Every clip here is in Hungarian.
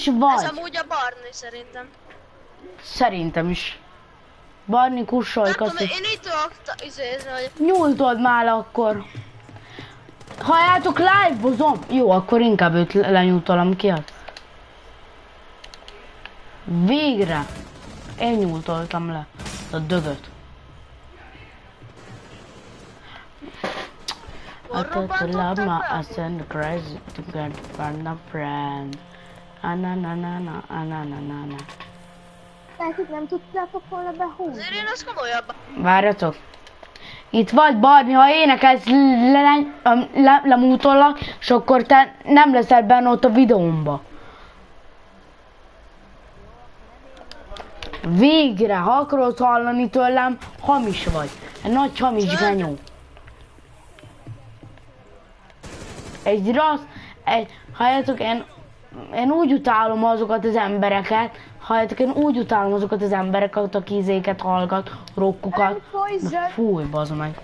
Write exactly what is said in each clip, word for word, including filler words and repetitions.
is vagy? Ez amúgy a Barni szerintem. Szerintem is. Barni, kussolj, Nem tudom, kaszi. én itt tudok izézni, hogy... Nyújtod már akkor. Halljátok, live-bozom? Jó, akkor inkább őt lenyújtolom ki. Végre. Én nyújtoltam le a dögöt. I thought to love my ass and crazy to get from a friend. Na na na na na na na na na. Tehát itt nem tudtátok volna behúzni. Azért én az komolyabban. Várjatok. Itt vagy Barni, ha énekelsz lemútollak, le, le, és akkor te nem leszel benne ott a videómba. Végre, ha akarod hallani tőlem, hamis vagy. Egy nagy hamis genyó. Egy rassz, egy, halljátok, én, én úgy utálom azokat az embereket, halljátok, én úgy utálom azokat az embereket, akik izéket hallgat, rockokat. Fúj, bazd meg.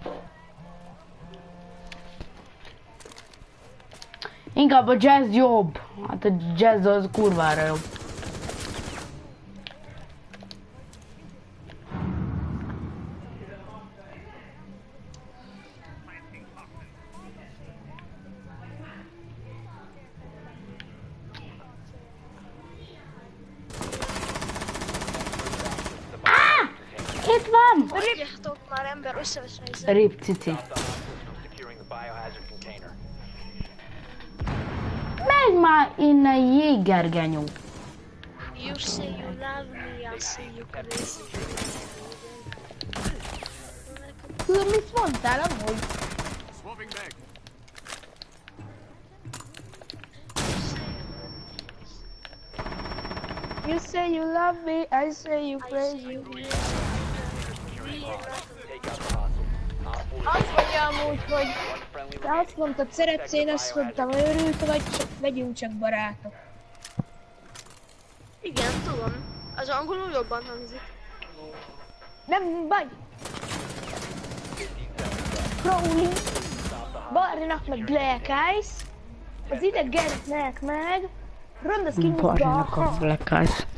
Inkább a jazz jobb. Hát a jazz az kurvára jobb. Itt van! Hagyjatok már ember, összeveszem ezzel. Rip cici. Megy már innen, jégergenyó. You say you love me, I say you crazy. Tudod, mit mondtál amúgy? You say you love me, I say you crazy. Azt mondja amúgy, hogy te azt mondtad, szeretsz, én azt mondtam, őrült vagy, csak legyünk csak barátok. Igen, tudom. Az angolul jobban hangzik. Nem baj! Crowley, Barninak meg Black Eyes, az idegeneknek meg Ronda Skinny Barninak a Black Eyes.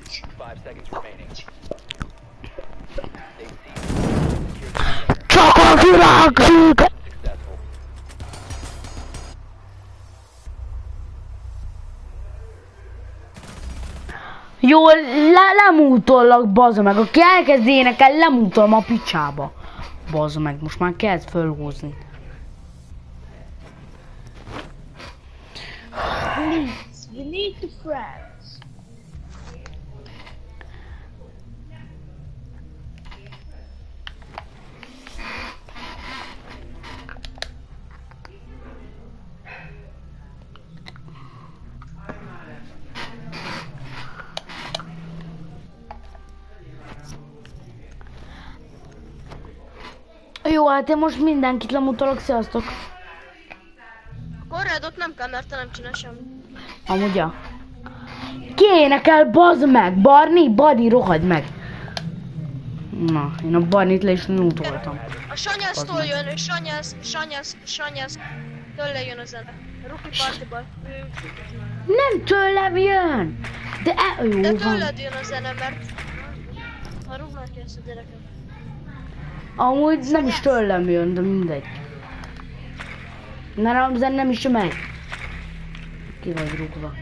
Csak a virág! Jó, le lemútollak, bazd meg. Aki elkezd énekelni, lemútolom a picsába. Bazd meg, most már kezd fölhúzni. Please, we need to friends. Jó, hát én most mindenkit lemutolok, sziasztok. Korrádot nem kell, mert te nem csinál semmi. Amúgy ja. Ki énekel, bazd meg! Barni, Barni, rohadj meg! Na, én a Barnit le is mutoltam. A Sanyásztól jön, és Sanyász, Sanyász, Sanyász, tőle jön a zene. Rookie Partyból. Nem tőlem jön! De e, jó De van. tőled jön a zene, mert... Ha rúgnak ki ezt a gyereket. Amúgy nem is tőlem jön, de mindegy. Ne Ramzen nem is megy. Ki vagy rúgva.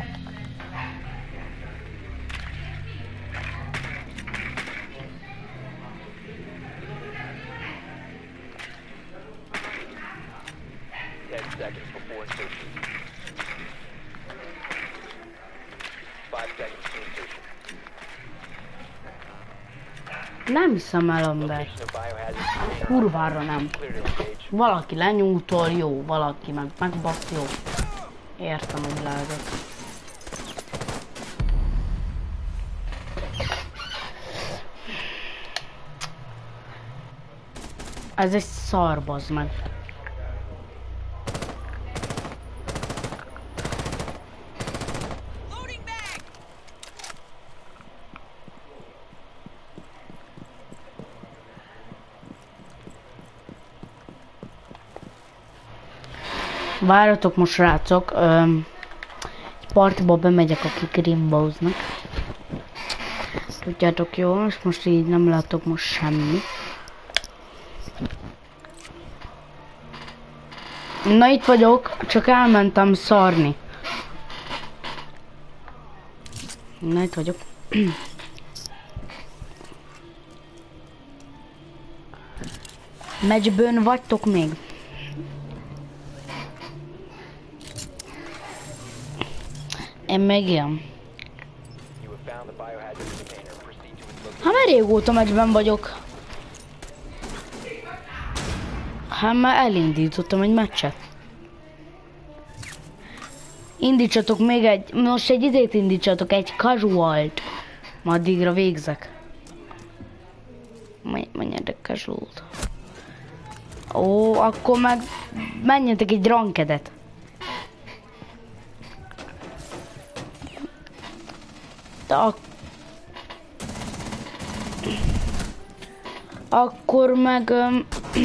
Nem hiszem el, ember. Kurvára nem. Valaki lenyújtol, jó, valaki meg megbasz, jó. Értem a világot. Ez egy szar, bazd meg. Várjatok most, srácok. Öm, egy partiba bemegyek, akik rimbóznak. Tudjátok jól, és most így nem látok most semmi. Na itt vagyok, csak elmentem szarni. Na itt vagyok. Meccsbőn vagytok még? Én még ilyen. Hát már régóta meccsben vagyok. Hát már elindítottam egy meccset. Indítsatok még egy, most egy idét indítsatok, egy casualt. Ma addigra végzek. Menjetek casualt. Ó, akkor meg menjetek egy rankedet. Ak akkor meg... Um,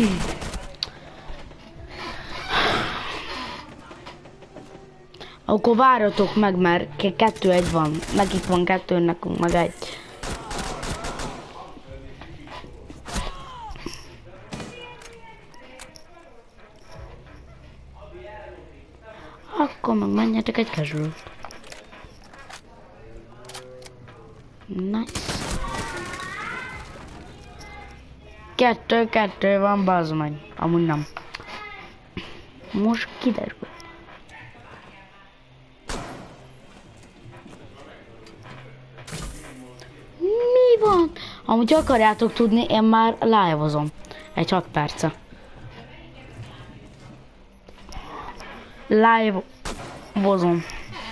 akkor várjatok meg, mert kettő egy van. Nekik van kettő, nekünk meg egy. Akkor meg menjetek egy casual. Nice. Kettő, kettő van, bazd meg. Amúgy nem. Most kiderül. Mi van? Amúgy akarjátok tudni, én már live-ozom. Egy hat perce. Live-ozom.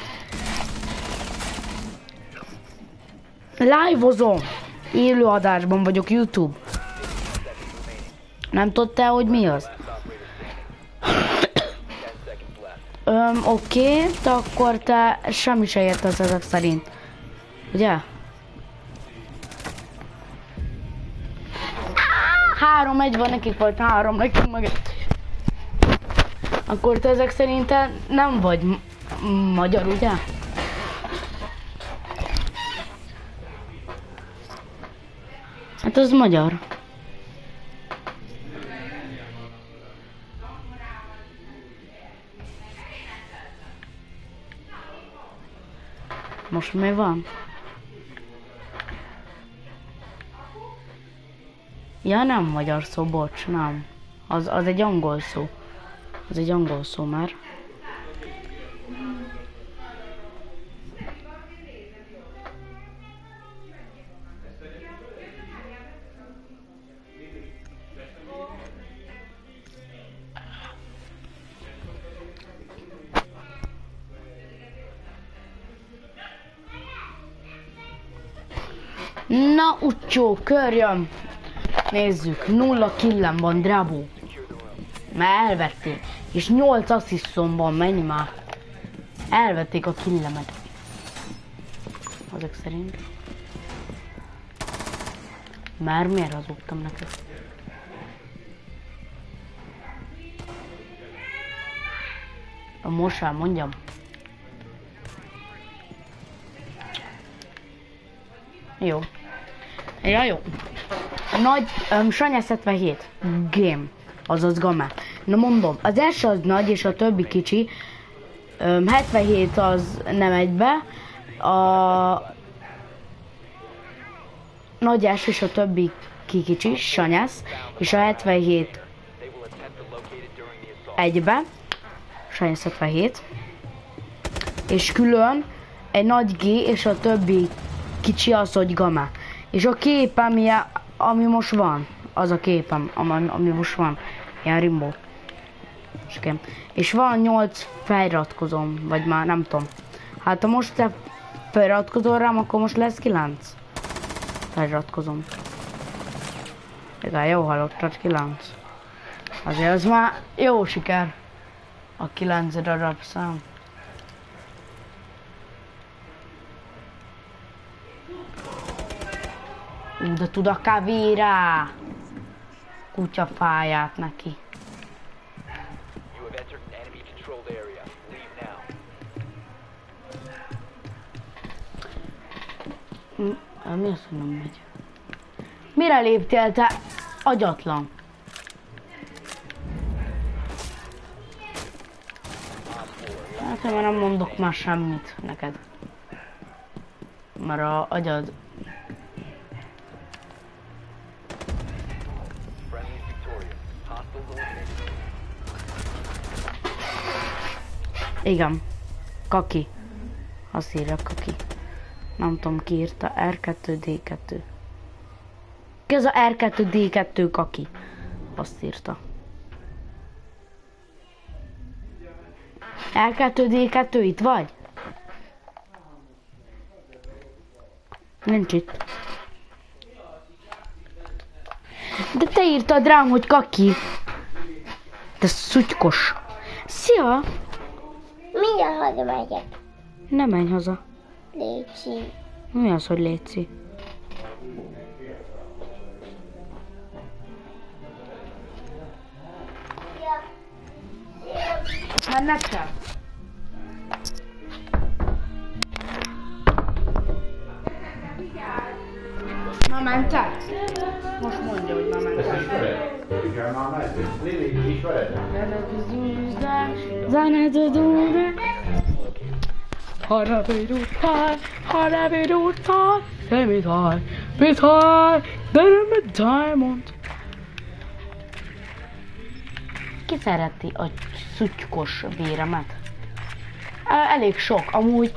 Live-ozom. Élőadásban vagyok YouTube. Nem tudtál, hogy mi az? Öm, oké, okay, de akkor te semmi se értesz ezek szerint. Ugye? Három egy van, nekik volt három, nekik meg egy. Akkor te ezek szerint te nem vagy magyar, ugye? Hát az magyar. Most mi van? Ja, nem magyar szó, bocs, nem. Az, az egy angol szó. Az egy angol szó már. Na, utcsó, körjön! Nézzük, nulla killem van, Drabó. Már elvették. És nyolc asszisztom van, menj már. Elvették a killemet. Azok szerint. Már miért hazudtam neked? A mosál, mondjam. Jó. Ja, jó. Nagy, um, Sanyász hetvenhét. Game. Azaz gamma. Na mondom, az első az nagy és a többi kicsi. Um, hetvenhét az nem egybe. A nagy első és a többi kicsi, Sanyász. És a hetvenhét egybe. Sanyász hetvenhét. És külön egy nagy G és a többi kicsi az, hogy gamma. És a képem, ilyen, ami most van, az a képem, ami, ami most van, ilyen rimbó. És van nyolc feliratkozom, vagy már nem tudom. Hát ha most te feliratkozol rám, akkor most lesz kilenc feliratkozom. Igen, jó hallottad, kilenc. Azért az már jó siker. A kilenc darab szám. De tud a kavírá! Kutyafáját neki. Mi az, hogy nem megy? Mire léptél te, agyatlan? Hát én már nem mondok már semmit neked. Mert a agyad... Igen. Kaki. Azt írja Kaki. Nem tudom ki írta. er kettő dé kettő. Ki az a er kettő dé kettő Kaki? Azt írta. er kettő dé kettő itt vagy? Nincs itt. De te írtad rám, hogy Kaki. Te szutykos. Szia! Mindjárt hazamegyek. Ne menj haza. Léci. Mi az, hogy léci? Hát nekem. Ma mentek? Most mondja, hogy ma mentek. Harabirútál, harabirútál, de mit haj, mit haj, de nem a diamond. Ki szereti a szutykos véremet? Elég sok, amúgy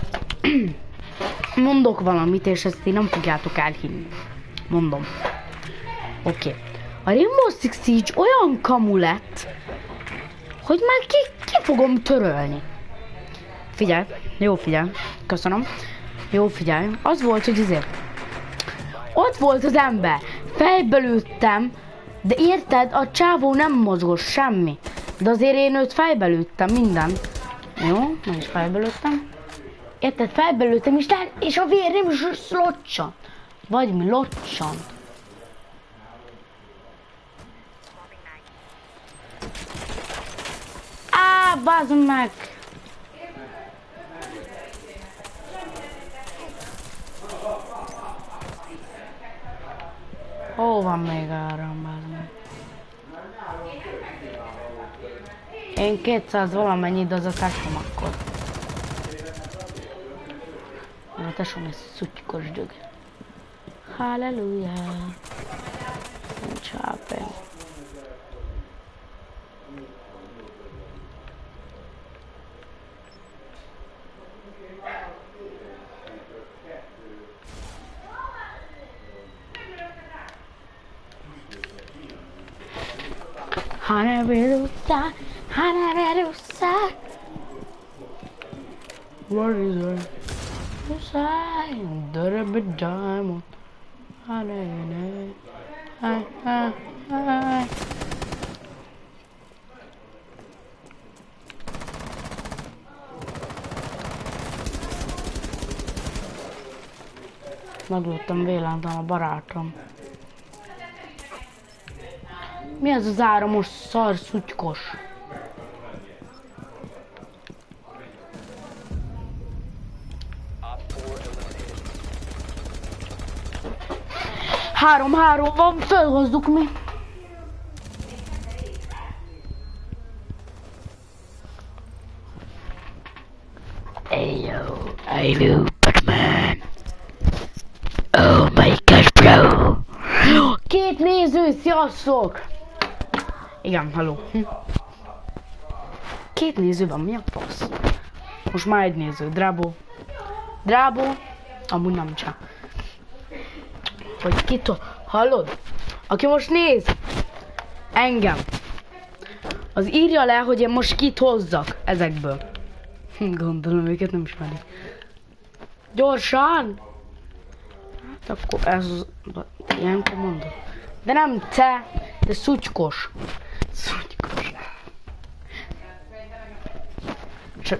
mondok valamit, és ezt én nem fogjátok elhinni. Mondom. Oké. Okay. A Rainbow Six Siege olyan kamu lett, hogy már ki, ki fogom törölni. Figyelj, jó figyelj, köszönöm. Jó figyelj, az volt, hogy izé. Ott volt az ember, fejbe lőttem, de érted, a csávó nem mozgos semmi. De azért én őt fejbe lőttem, minden. Jó, meg is fejbe lőttem. Érted, fejbe lőttem, és, lát, és a vér nem is locsant. Vagy mi locsant. Á, bazd meg! Hol van még áram, bazd meg? Én kétszáz valamennyit, de az a tesóm akkor. A tesóm egy szutykos dög. Halleluja! Nincs há pé. Hanaverusa, Hanaverusa. What is it? Sign, the diamond. Hanane, hi, hi, hi. Meglőttem véletlenül a barátom. Mi az az áramos szar szutykos? Három-három van, felhozzuk mi. Hello, hello, Batman. Oh my gosh, bro. Két néző, sziasztok! Igen, halló. Hm. Két néző van, mi a fasz? Most már egy néző, Drábó. Drábó, amúgy nem csak. Hogy kit, hallod? Aki most néz engem, az írja le, hogy én most kit hozzak ezekből. Gondolom, őket nem ismerik. Gyorsan! Hát akkor ez az... Ilyenkor mondod. De nem te, de szutykos. Szutykos. Csak...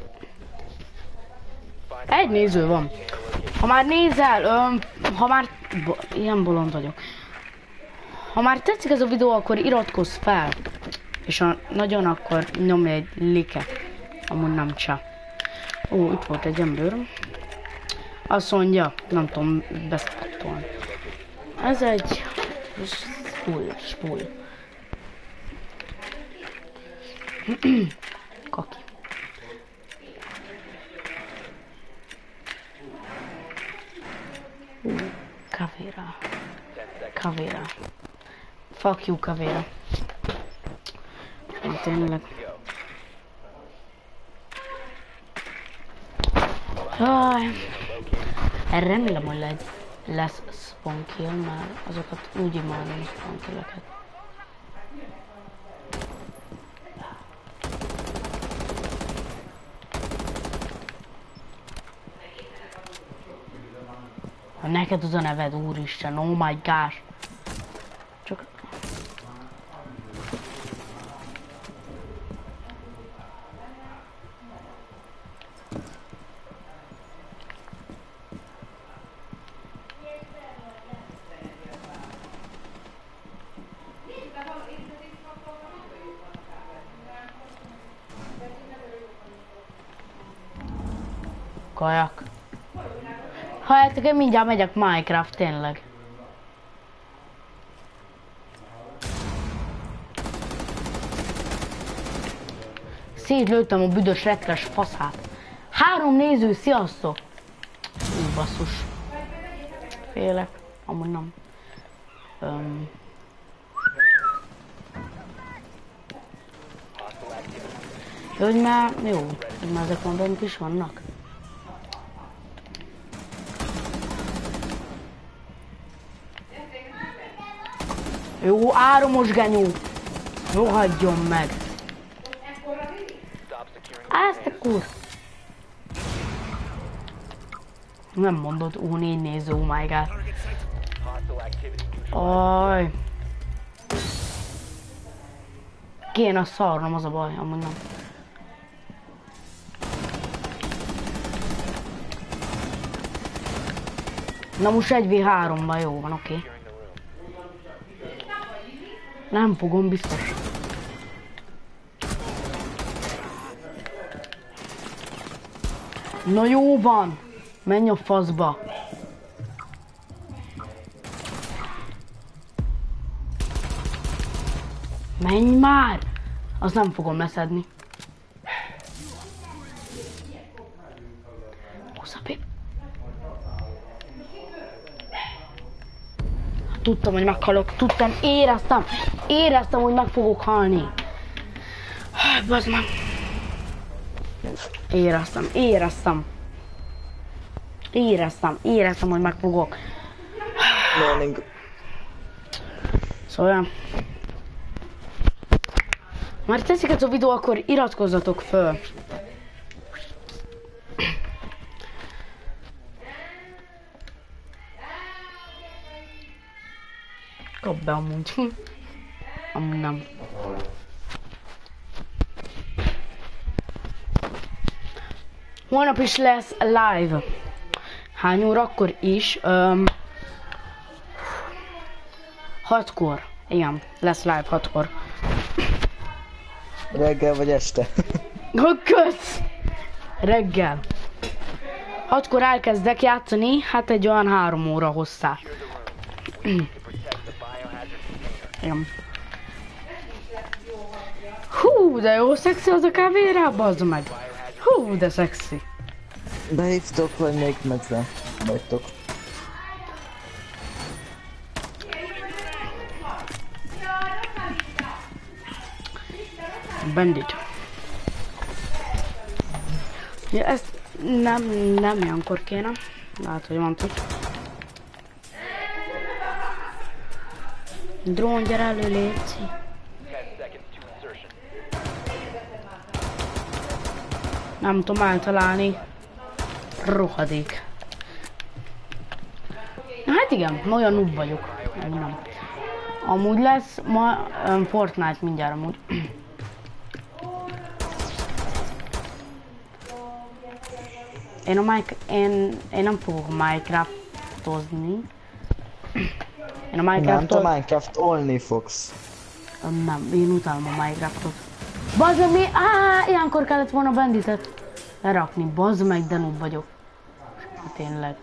Egy néző van. Ha már nézel, öm, ha már... Bo ilyen bolond vagyok. Ha már tetszik ez a videó, akkor iratkozz fel. És ha nagyon, akkor nyomj egy like. Amúgy nem csak. Ó, itt volt egy ember. Azt mondja, nem tudom beszpattolni. Ez egy... Spul, spul. Kaki. Uh, Caveira. Caveira. Fuck you, Caveira. Na, tényleg. Jaj. Remélem, hogy lesz, lesz spawn kill, mert azokat úgy imádom spawn killeket. Ha neked az a neved, úristen, oh my gosh. Csak... Kajak. Hát, én mindjárt megyek Minecraft, tényleg. Szétlőttem a büdös retres faszát. Három néző, sziasztok! Ú, basszus. Félek. Amúgy nem. Um. Hogy már, jó, hogy már ezek mondom is vannak. Jó, áromos genyó! Rohadjon meg! Ezt a kur... Nem mondod, ó, négy néző, oh my god. Aj. Kéne szarnom, az a baj, amúgy nem. Na most egy vé háromban jó van, oké. Okay. Nem fogom, biztos. Na jó van! Menj a faszba! Menj már! Azt nem fogom leszedni. Húszapé. Tudtam, hogy meghalok. Tudtam, éreztem. Éreztem, hogy meg fogok halni. Bazd meg. Éreztem, éreztem. Éreztem, éreztem, hogy meg fogok. Morning. Szóval... Már teszik ez a videó, akkor iratkozzatok föl. Kap be amúgy. Amúgy nem. Holnap is lesz live. Hány órakor is? Um, hatkor. Igen, lesz live hatkor. Reggel vagy este? Kösz! Reggel. Hatkor elkezdek játszani, hát egy olyan három óra hosszá. Igen. Hú, de jó szexi az a Caveira, bazd meg. Hú, de szexi. Behívtok, vagy még meccsre vagytok? Bandit. Ja, ezt nem, nem ilyenkor kéne. Lehet, hogy van tud. Drón, gyere elő, léci. Nem tudom eltalálni. Rohadék. Na hát igen, olyan noob vagyok. Nem. Amúgy lesz ma um, Fortnite mindjárt amúgy. Én a Mike, én, én nem fogok Minecraftozni. Én a Minecraftot... Nem, te Minecraft-olni fogsz. Nem, én utálom a Minecraftot. Bazd meg, mi? Áááá, ilyenkor kellett volna Banditet lerakni. Bazd meg, de noob vagyok. Tényleg.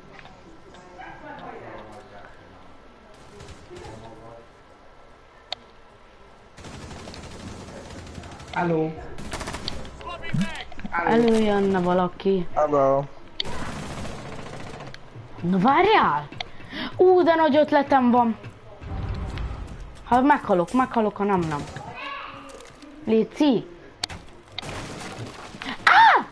Hello. Előjönne valaki. Hello. Na várjál! Ú, de nagy ötletem van. Ha meghalok, meghalok, ha nem, nem. Léci! Á!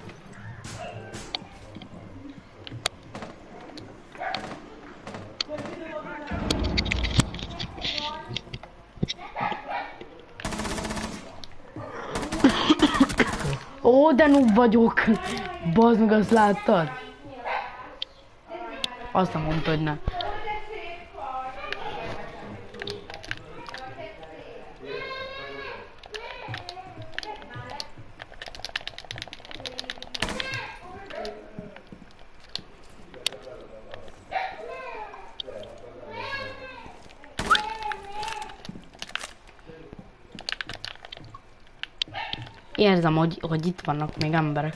Ó, de noob vagyok. Bazd meg, azt láttad? Azt nem mondta, hogy ne. Érzem, hogy, hogy itt vannak még emberek.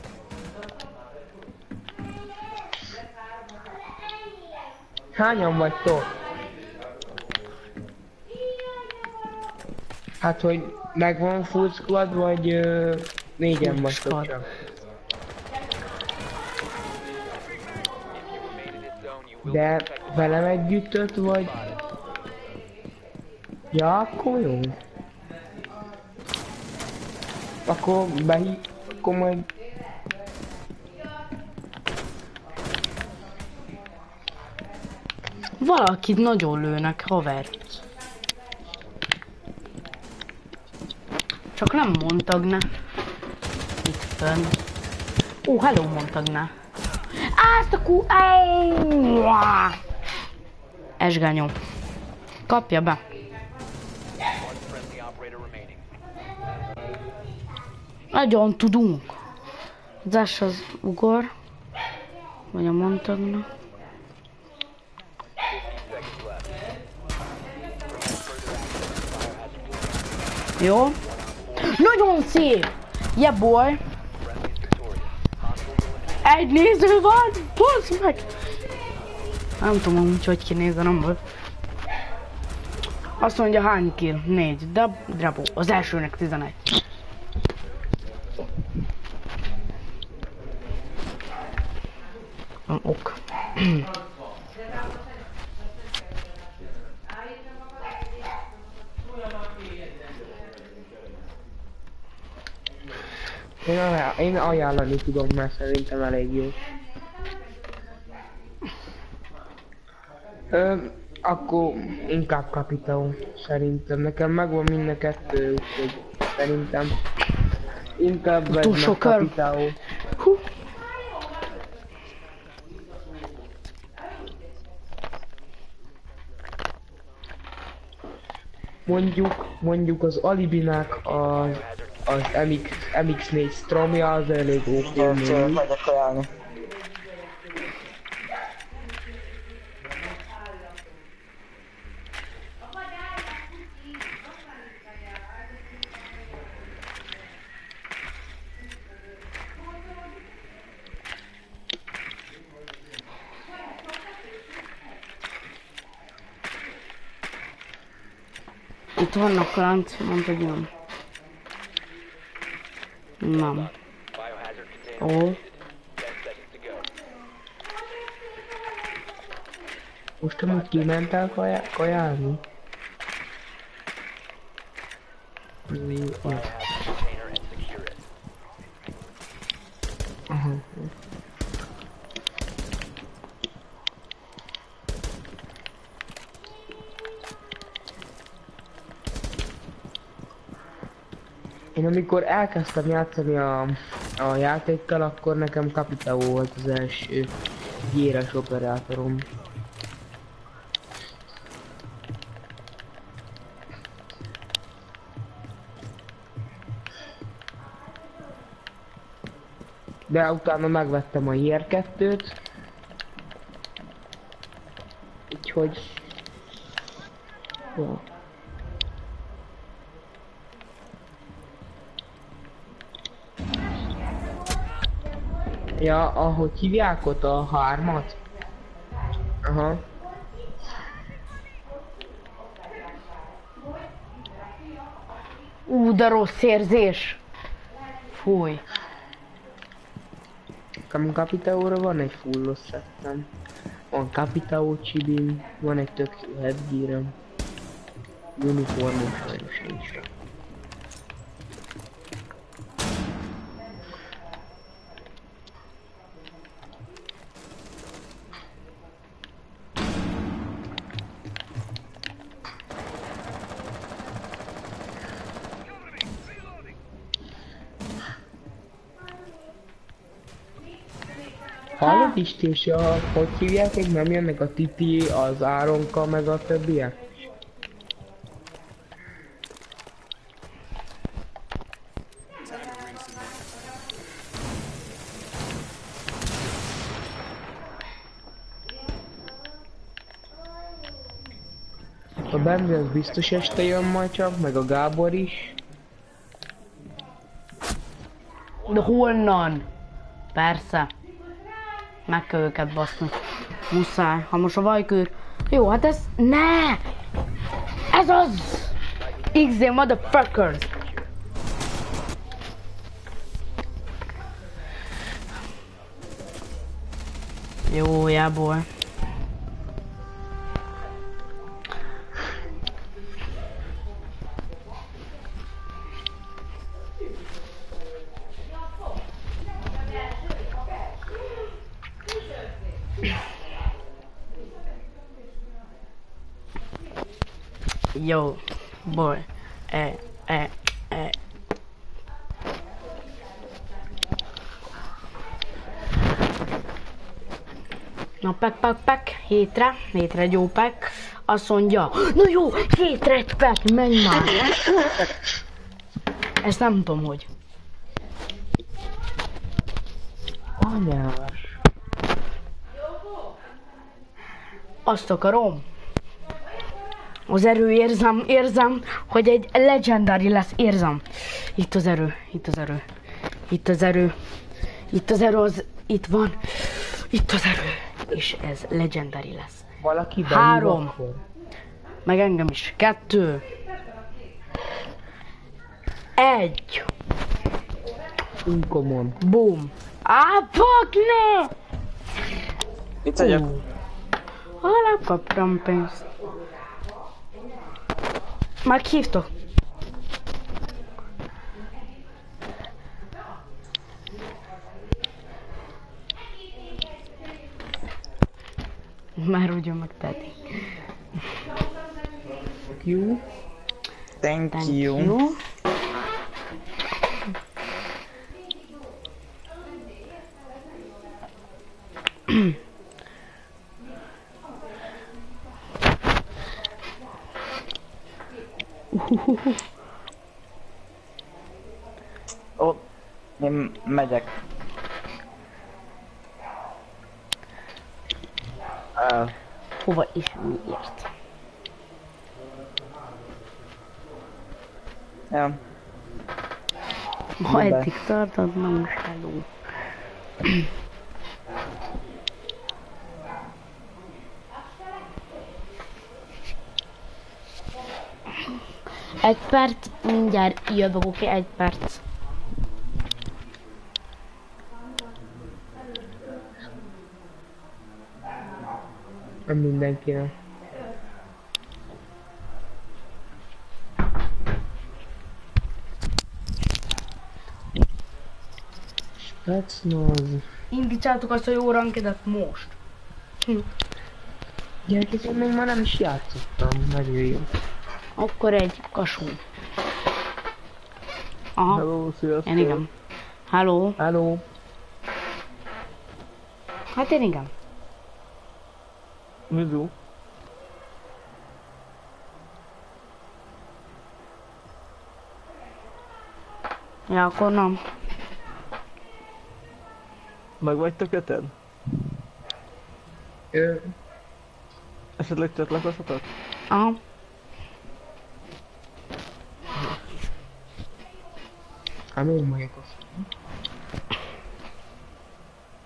Hányan vagytok? Hát, hogy megvan full squad, vagy ö, négyen vagytok squad. csak? De velem együtt öt vagy? Ja, akkor jó. Akkor behív, akkor majd... Valakit nagyon lőnek, haver. Csak nem mondtad ne. Itt fönn. Ó, hello, mondtad ne. Azt a kú... Esgányom. Kapja be. Nagyon tudunk. Az es az ugor. Vagy a mondtad ne. Jó. Nagyon szép! Yeah boy! Egy néző van! Basz meg! Nem tudom, hogy hogy kinézze, nem volt. Azt mondja, hány kill? Négy. De drabó. Az elsőnek tizenegy. Ok. Én, ajánl én ajánlani tudom, mert szerintem elég jó. Ö, akkor inkább Capitao, szerintem. Nekem megvan mind a kettő, úgyhogy szerintem inkább vedd meg Capitao. Hú. Mondjuk, mondjuk az Alibinak az, az em iksz, em iksz négy Stromja az elég oké. Úgyhogy megyek ajánlni. Itt vannak lánc, mondta, hogy nem. Nem. Ó. Most te most kimentál kaja- kajálni? Mm, ja. Aha. Én amikor elkezdtem játszani a, a játékkal, akkor nekem Capitao volt az első gyéres operátorom. De utána megvettem a i er kettőt. Úgyhogy... Jó. Ja, ahogy hívják ott a hármat? Aha. Ú, de rossz érzés. Fúj. Kam Capitaóra van egy fullos szettem. Van Capitao csibim, van egy tök jó headgearem. Uniformom sajnos nincs rá. Hallod Istés, a, hogy hívják, még nem jönnek a Titi, az Áronka, meg a többiek? A Benzi az biztos este jön majd csak, meg a Gábor is. De honnan? Persze. Meg kell őket baszni. Muszáj. Ha most a vajkőr... Jó, hát ez... Ne! Ez az! iksz dé motherfuckers! Jó, jából. Yo, boy, eh, eh, eh. Na, pack, pack, pack, hétre, hétre egy jó pack. Azt mondja, na jó, hétre egy pack, menj már. Ezt nem tudom, hogy. Anyás. Azt akarom. Az erő érzem, érzem, hogy egy legendary lesz, érzem. Itt az erő, itt az erő, itt az erő, itt az erő, az, itt van, itt az erő, és ez legendary lesz. Valaki Három, akkor. meg engem is, kettő, egy, Uncommon. boom. Á, fuck, ne! Itt vagyok. Hol kaptam pénzt? Meghívtok. Már ugyan megtehetik. Jó. Thank, Thank you. you. Ó, én megyek. Uh, Hova is miért? ja. Ha Be. eddig tartod, na most hello. Egy perc, mindjárt jövök, oké? Egy perc. Nem mindenkinek. That's nozy. Indítsátok azt a jó rankedet most. Hm. Gyerekek, én még már nem is játszottam, nagyon jó. Akkor egy kasú. Aha, Hello, sziasztok. én igen. Hello. Hello. Hát én igen. Mizu. Ja, akkor nem. Meg vagytok öten? Ö, Esetleg csatlakozhatok? Aha. hát még majd azt.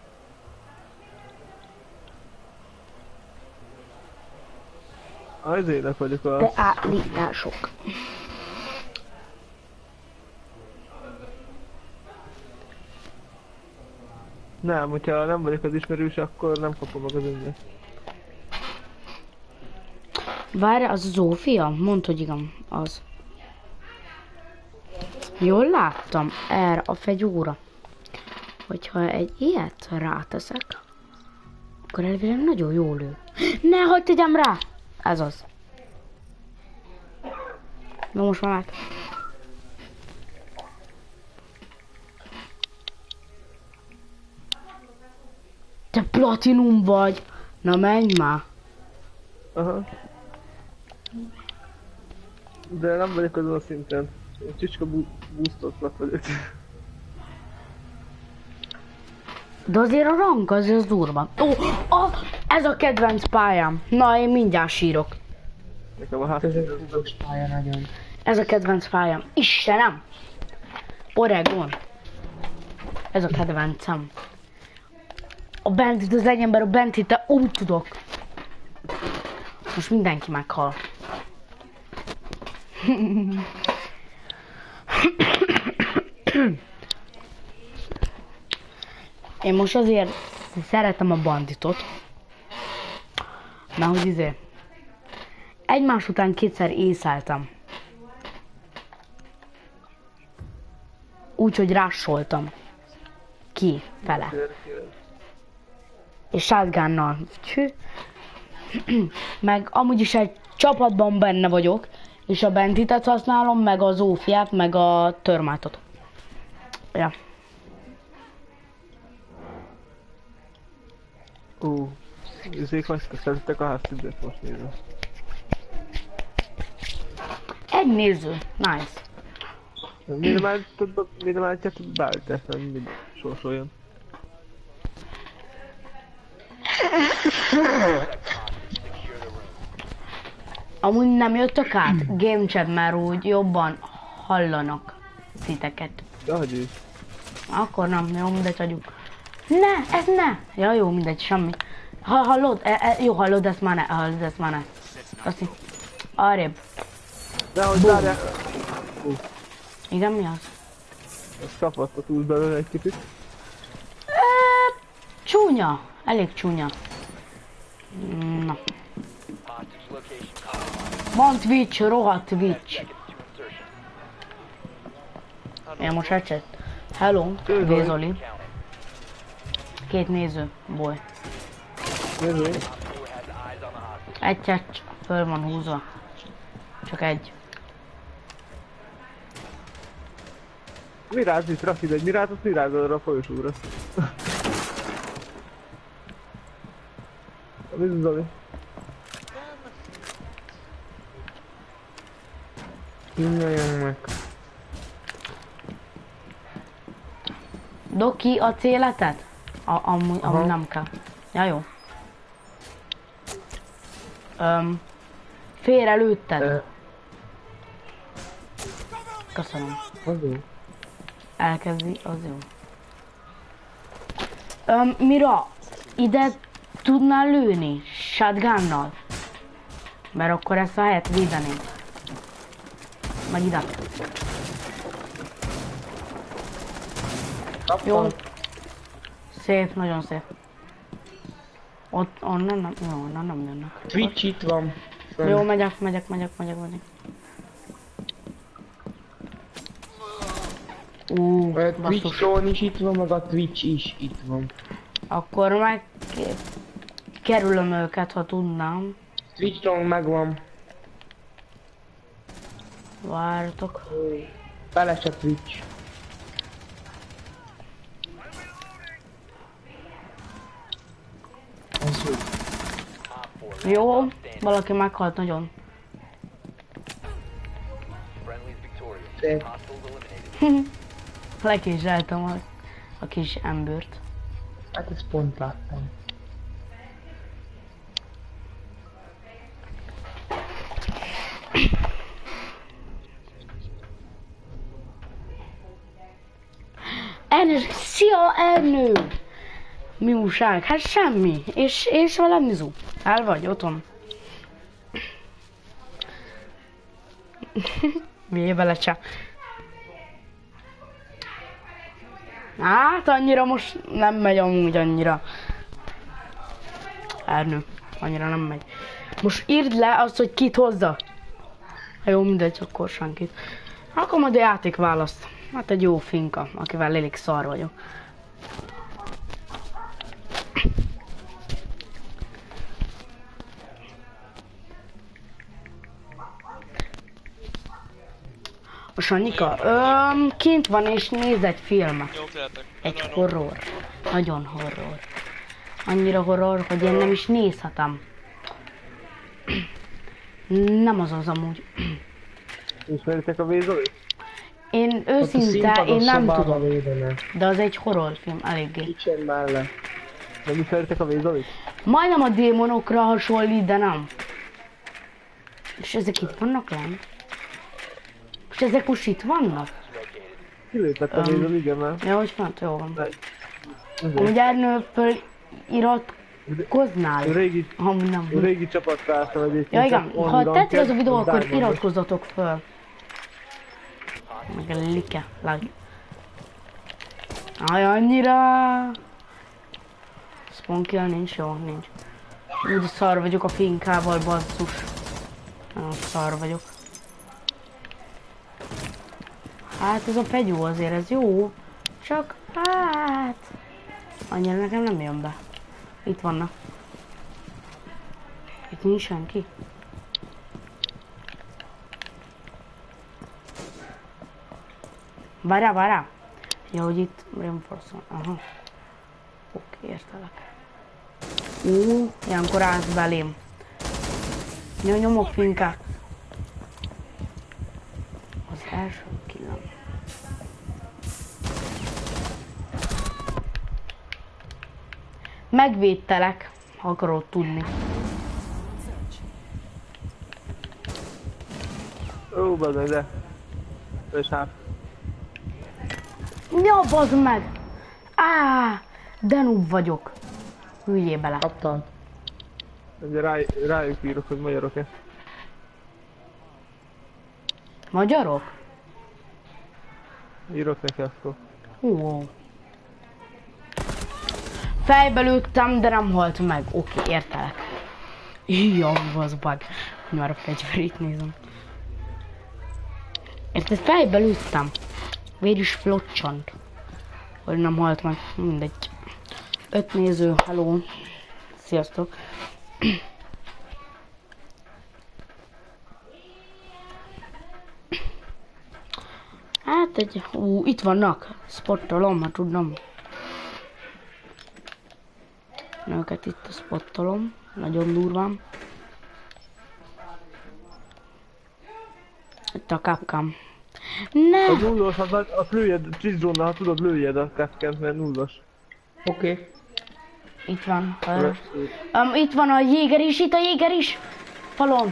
Az ének vagyok a... Beállítások. Nem, hogyha nem vagyok az ismerős, akkor nem kapom meg az ingyen. Várj, az Zófia? Mondd, hogy igen, az. Jól láttam erre a fegyóra, hogyha egy ilyet ráteszek, akkor elvileg nagyon jól lő. Ne, hagyd tegyem rá! Ez az. Na most már meg. Te platinum vagy! Na menj már! Aha. De nem vagyok azon a szinten. Én csicska boostotnak vagyok. De azért a rank az, az durva. Ó, oh, ez a kedvenc pályám. Na, én mindjárt sírok. Nekem a Ez egy hátul. húzós pálya nagyon. Ez a kedvenc pályám. Istenem! Oregon. Ez a kedvencem. A Bentit, az legyen, a Bentit, de úgy tudok. Most mindenki meghal. Én most azért szeretem a banditot, mert hogy izé, egymás után kétszer észáltam. Úgyhogy rásoltam. Ki fele. És shotgunnal. Meg amúgy is egy csapatban benne vagyok, és a Bentitet használom, meg a Zófiát, meg a Törmátot. Ja. Ú, uh, ezek megszesztettek a háztüzet, most nézem. Egy néző. Nice. Mire már tudod, mire már csak beállítás, nem mind sorsoljon. Amúgy nem jöttök át? Game chat már úgy jobban hallanak titeket. Ja, hogy így. Akkor nem, jó, mindegy hagyjuk. Ne, ez ne! Ja, jó, mindegy, semmi. Ha hallod, e, e, jó, hallod, ezt már ne, hallod, ezt már ne. Köszi. Arrébb. De hogy várjál. Igen, mi az? Ezt kapott a túl belőle egy kicsit. E, csúnya, elég csúnya. Na. Van Twitch, rohadt Twitch. Én most headset. Hello, Vézoli. Két néző, boly. Nézzük. Egy chat, föl van húzva. Csak egy. Miráz itt rakid egy mirázot, mirázod arra a folyosóra. Nézd, Zoli. Nyomjam meg. Doki a céletet? A, amúgy, amúgy nem kell. Ja, jó. Öm, félre lőtted. Ö. Köszönöm. Az jó. Elkezdi, az jó. Öm, Mira, ide tudnál lőni shotgunnal? Mert akkor ezt a helyet védenénk. Meg ide. Jó. Szép, nagyon szép. Ott, onnan nem, jó, onnan nem jönnek. Twitch itt van. Jó, megyek, megyek, megyek, megyek, megyek. Ú, A basszus. Twitch-on is itt van, meg a Twitch is itt van. Akkor meg kerülöm őket, ha tudnám. Twitch-on megvan. Vártok. Feles a Twitch. Az jó. Jó, valaki meghalt nagyon. Szép. Lekézseltem a, a kis embert. Hát ezt pont láttam. Ernő, szia Ernő! Mi újság? Hát semmi. És, és velem Mizu. El vagy otthon. Miért bele csak? Hát annyira most nem megy amúgy annyira. Ernő, annyira nem megy. Most írd le azt, hogy kit hozza. Ha jó, mindegy, akkor senkit. Akkor majd a játék választ. Hát egy jó finka, akivel elég szar vagyok. A Sanyika, öm, kint van és néz egy filmet. Egy horror. Nagyon horror. Annyira horror, hogy én nem is nézhetem. Nem az az amúgy. Ismeritek a Vézolit? Én őszinte, én nem tudom. Védene. De az egy horrorfilm, eléggé. Kicsen már le. Nem ismeritek a Vézolit? Majdnem a démonokra hasonlít, de nem. És ezek itt vannak lenn? És ezek most itt vannak? Kilépett a Vézol, igen már. Ja, hogy fent, jó van. Ezért. Amúgy Ernő feliratkoznál? Régi, Ha nem. régi csapattársam egyébként. Ja igen, csak ha on tetszik az a ranked, videó, az akkor Diamond. iratkozzatok föl. Meg a like, like. Aj, annyira... Spawn kill nincs, jó, nincs. Úgy szar vagyok a finkával, basszus. Nagyon szar vagyok. Hát ez a fegyó azért, ez jó. Csak hát... Annyira nekem nem jön be. Itt vannak. Itt nincs senki. Várjál, várjál. Ja, hogy itt reinforce-on. Aha. Oké, értelek. Ú, ilyenkor állsz belém. Ja, nyomok finkát. Az első killem. Megvédtelek, ha akarod tudni. Ó, bazd de. És hát. Ja, bazd meg! Á, de noob vagyok. Hülyé bele. Kaptam. Ugye rá, rájuk írok, hogy magyarok-e. Magyarok? Írok neki akkor. Ó. Fejbe lőttem, de nem halt meg. Oké, értelek. Ja, az bug. Már a fegyverét nézem. Érted, fejbe lőttem. Vér is flocsant. Hogy nem halt meg. Mindegy. Öt néző, hello. Sziasztok. Hát egy... Ú, itt vannak. Spottolom, ha tudnom. Őket itt a spottolom. Nagyon durván. Itt a Capcom. Ne! A nullos, hát azt lőjed, Trizsdrónnal, ha tudod, lőjed a Capcom-t, mert nullos. Oké. Okay. Itt van. Um, itt van a jéger is, itt a jéger is. Falon.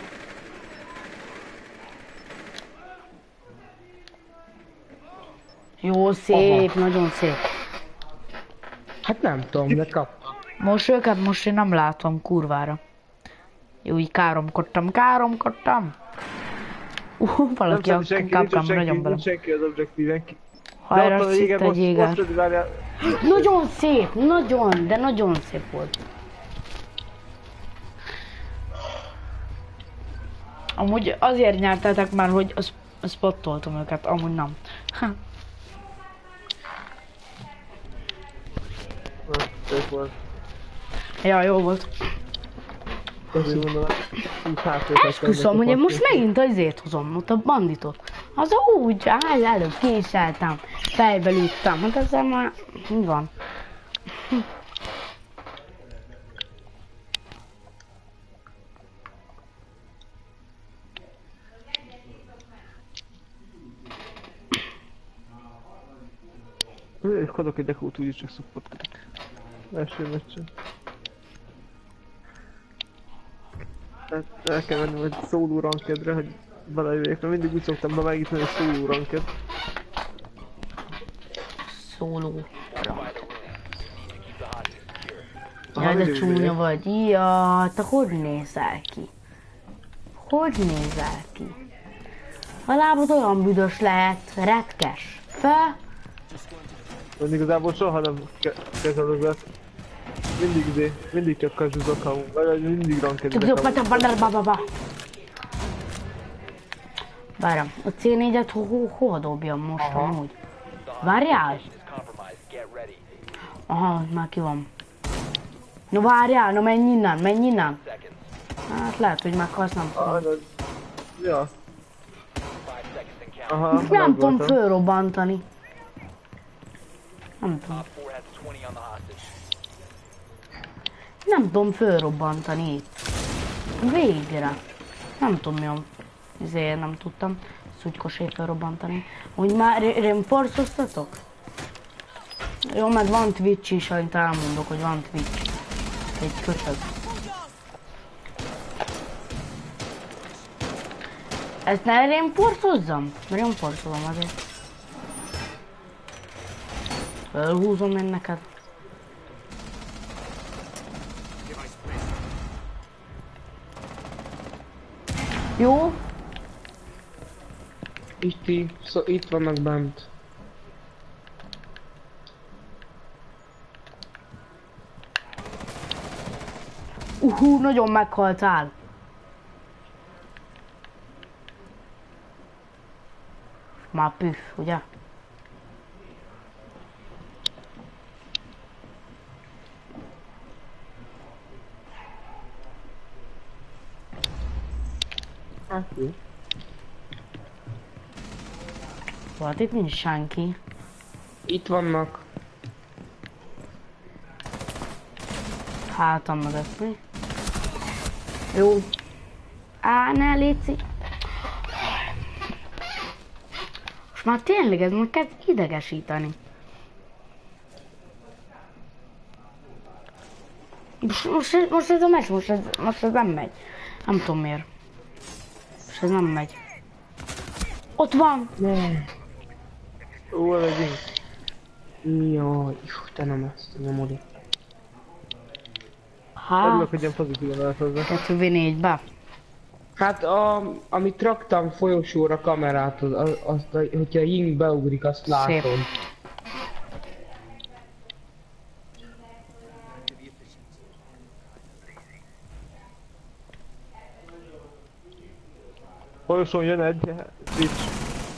Jó, szép, aha. Nagyon szép. Hát nem tudom, de kaptam. Most őket most én nem látom, kurvára. Jó, így káromkodtam, káromkodtam. Uh, valaki a Capcom nagyon bele. Nincs senki az objektíven. Hajra szitt egy jéger. Nagyon szép, nagyon, de nagyon szép volt. Amúgy azért nyertetek már, hogy az, az spottoltam őket, amúgy nem. Ha. Szép volt. Ja, jó volt. Köszönöm. Esküszöm, hogy én most megint azért hozom, ott a banditot. Az úgy, hát előbb késeltem, fejbe lőttem, hát ezzel már így van. És kadok egy dekót, úgyis csak szupportkodik. Első meccsen. Hát el kell mennem egy szóló rankedre, hogy belejöjjek, mert mindig úgy szoktam bevágítani egy szóló ranked. Szóló rank. Jaj, de csúnya vagy. Ja, te hogy nézel ki? Hogy nézel ki? A lábad olyan büdös lehet, retkes. Fel. Én igazából soha nem ke kezelőzök. Mindig izé, mindig csak casual account, vagy mindig ranked account. Várjam, a cé négyet ho ho hova dobjam most amúgy? Várjál! Aha, már ki van. No várjál, no menj innen, menj innen! Hát lehet, hogy meghalsz, nem tudom. Ja. Aha, nem tudom fölrobbantani. Nem tudom. Nem tudom fölrobbantani itt. Végre. Nem tudom mi a... Ezért nem tudtam szutykosé felrobbantani. Hogy már reinforcoztatok? Jó, mert van Twitch is, amit elmondok, hogy van Twitch. Egy kötög. Ezt ne reinforcozzam? Reinforcozom azért. Felhúzom én neked. Jó. Itt, szó, itt vannak bent. Uhú, nagyon meghaltál. Már püff, ugye? Hát jó. Hát itt nincs senki. Itt vannak. Hátam mögött mi? Jó. Á, ne létszik. Most már tényleg ez már kezd idegesíteni. Most, most, most ez a meccs, most ez, most ez nem megy. Nem tudom miért. Most ez nem megy. Ott van! Ó, legyünk. Jaj, Istenem, ezt nyomod itt. Hát, Örülök, hogy ilyen pozitívan lehet hozzá. kettő vé négybe. Hát a, amit raktam folyosóra kamerát, az, az, azt, hogyha Ying beugrik, azt látom. Szép. Folyosón jön egy Twitch.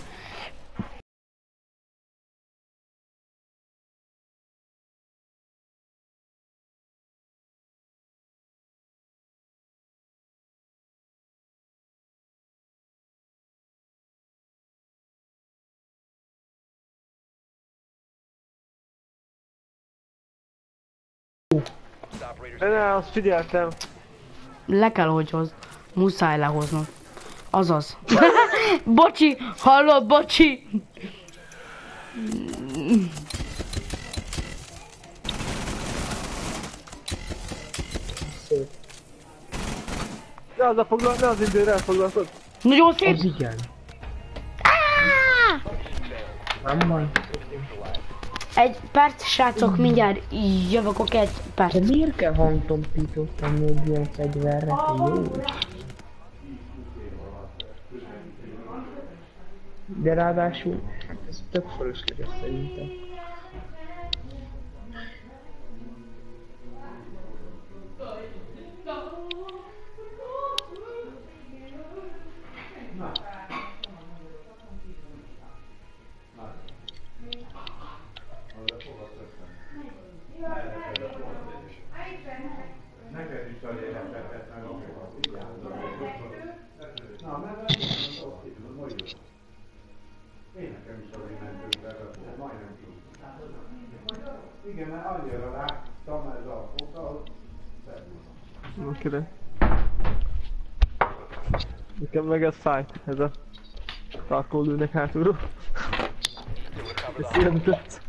Ne, azt figyeltem. Le kell, hogy hoz. Muszáj lehoznod. Azaz. Bocsi! Hallod, bocsi! Ne az a foglal, ne az indőre elfoglalkod. Nagyon szép! Az igen. Nem baj. Egy perc, srácok, mindjárt jövök egy perc. De miért kell hangtompítót tenni egy ilyen fegyverre? Jó. De ráadásul, hát ez tök fölösleges szerintem. Igen, mert annyira láttam ez a fota, Oké, de. Nekem meg ez fáj, ez a tarkó lőnek hátulról. Ez jelentett.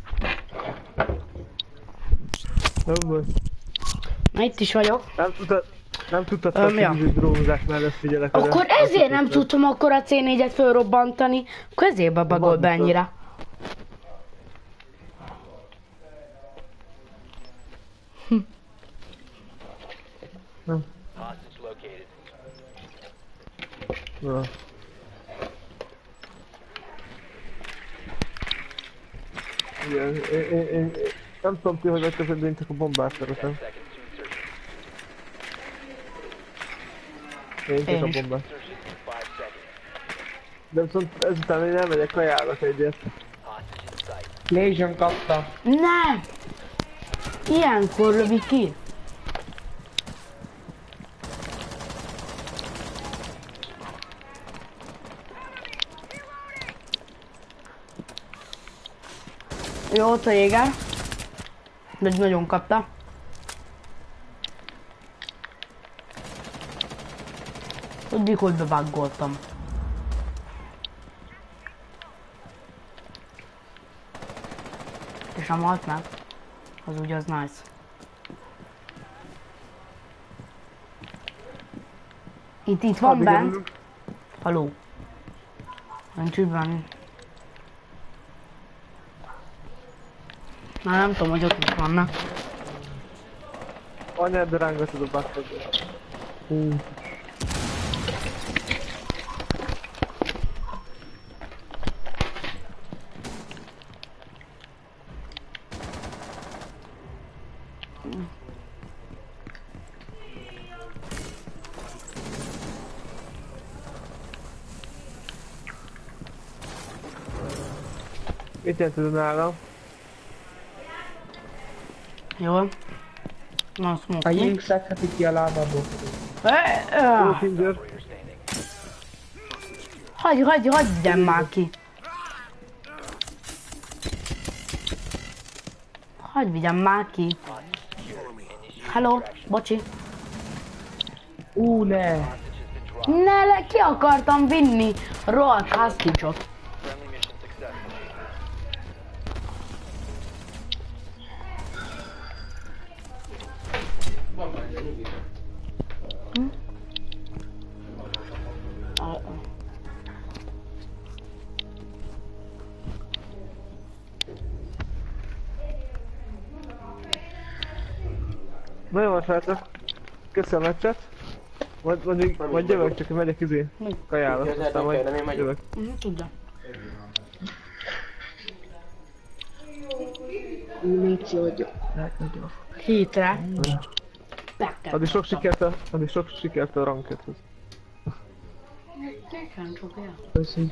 Nem baj. Na itt is vagyok. Nem tudtad, nem tudtad, Öm, hogy ja. kicsit drónozás mellett figyelek. Akkor ezért nem tudtam akkor a cé négyet fölrobbantani. Akkor ezért babagol be ennyire. Hm. Na. Igen, én, én, én, nem tudom ti, hogy megkezdeni, de én csak a bombát szeretem. Én csak Én a is. bombát. De viszont ezután én elmegyek kajának egyet. Lézsön kapta. Nem! Ilyenkor lövi ki. Jó, ott a jéger. De nagyon kapta. Tudjuk, hogy bevággoltam. És nem halt meg. Az ugye az nice. Itt, itt van bent. Haló. Nincs itt bent. Na nem tudom, hogy ott is vannak. Anyád, de rángatod a basszat. Hú. Mit jelented nálam? Jó. Na, A smoke. Jink szedheti ki a lábából. Jó, Tinder. Hagyj, hagyj, hagyj, vigyem már ki. Hagyj, vigyem már ki. Hello, bocsi. Ú, ne! Ne, le, ki akartam vinni. Rohadt házkicsot. Na jó, srácok. Köszönöm a meccset. Majd, majd, majd, majd jövök, csak megyek izé. Kajára. Aztán majd jövök. Mhm, tudja. Léci, hogy lehet nagyon. Hétre. Addig sok sikert a, addig sok sikert a rankethez. Köszi.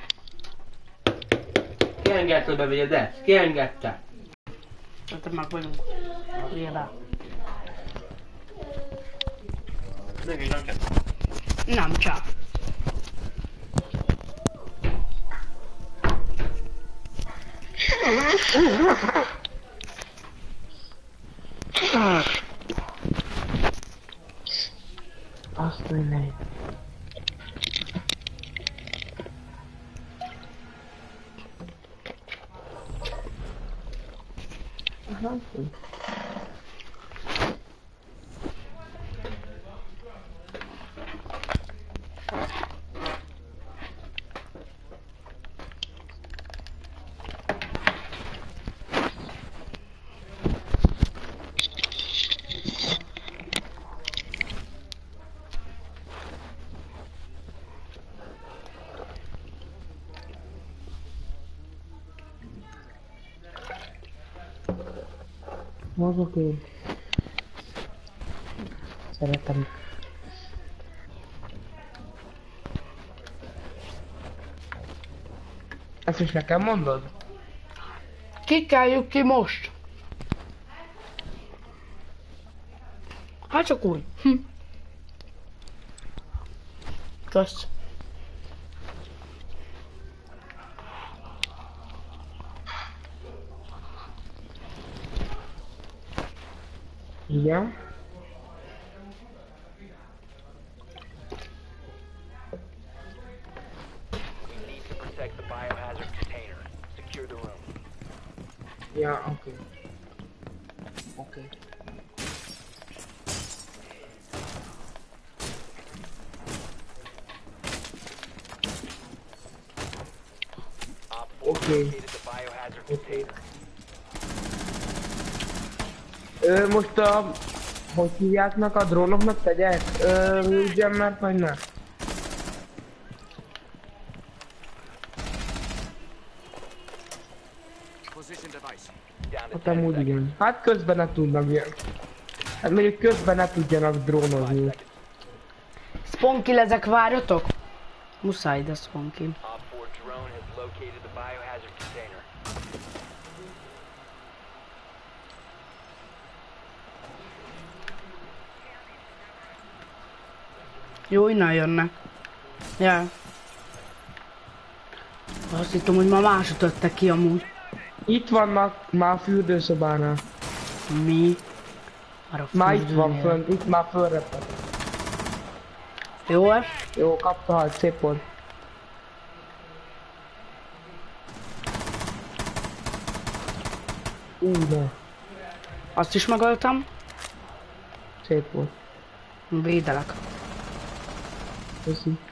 Ki engedte, hogy bevigyed ezt? Ki engedte? Tehát meg vagyunk. Nyilván. Még egy ranket. Nem csak. Azt mindenit. Mozog én. Szeretem. Ezt is nekem mondod? Kikeljük ki most. Hát csak úgy. Hm. Kösz. Igen. Ja, oké. Okay. Oké. Okay. Oké. Okay. Okay. Ö, most a... Hogy hívjáknak a drónoknak tegyek? Ö, ugyan mert vagy ne? Amúgy igen. Hát közben ne tudnak ilyen. Hát mondjuk közben ne tudjanak drónozni. Sponky lezek, várjatok? Muszáj, de Sponky. Jó, innen jönnek. Ja. Azt hittem, hogy már másot öttek ki amúgy. Itt vannak már a fürdőszobánál. Mi? Már, már itt van fönt, itt már fölrepet. Jó-e? Jó, kapta, hát szép volt. Ú, ne. Azt is megöltem. Szép volt. Védelek. Köszi.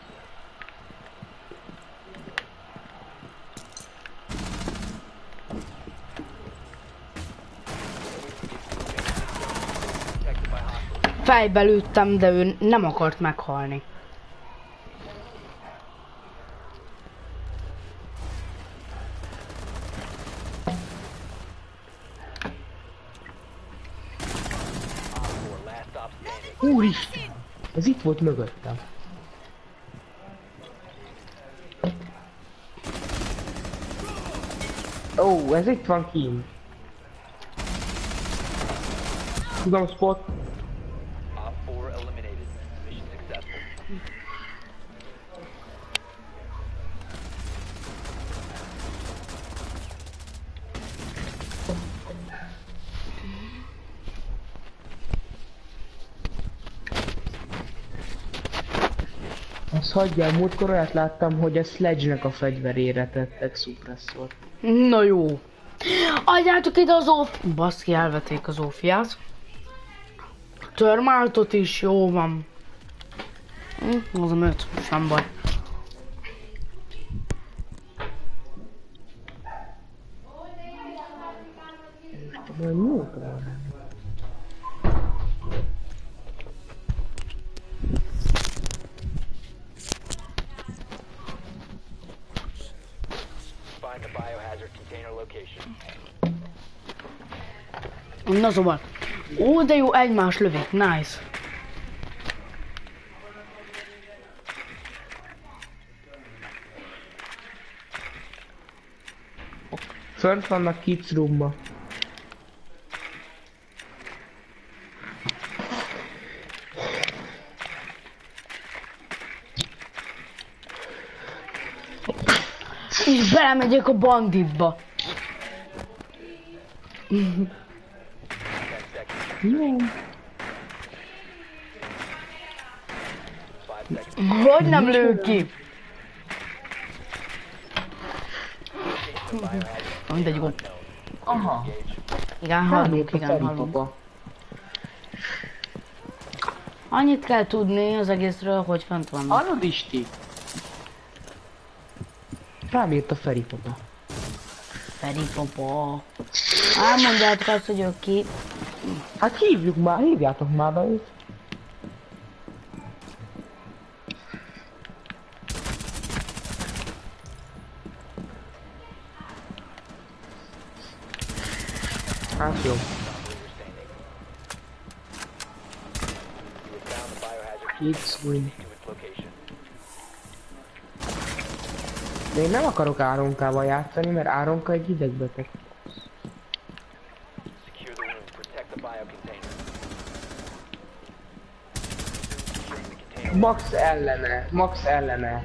Fejbe lőttem, de ő nem akart meghalni. Úristen! Ez itt volt mögöttem. Ó, oh, ez itt van kint. Tudom, spot. Azt hagyjál, múltkor olyat láttam, hogy a Sledge-nek a fegyverére tettek szupresszort. Na jó. Adjátok ide az óf... Baszki, elvették az ófiát. Törmáltot is, jó van. Hm, az a öt, sem baj. Majd múltkor. Na szóval. Ó, de jó, egymás lövik, nice. Fönt vannak kids roomba. És belemegyek a banditba. Jó. Hogy nem lő ki? Mindegy, jó. Aha. Igen, hallunk, igen, hallunk. Annyit kell tudni az egészről, hogy fent vannak. Hallod, Isti? Rám írt a Feri papa. Feri papa. Elmondjátok azt, hogy ők ki. Hát hívjuk már, hívjátok már be őt. Hát jó. It's win. De én nem akarok Áronkával játszani, mert Áronka egy idegbeteg. Max ellene, Max ellene.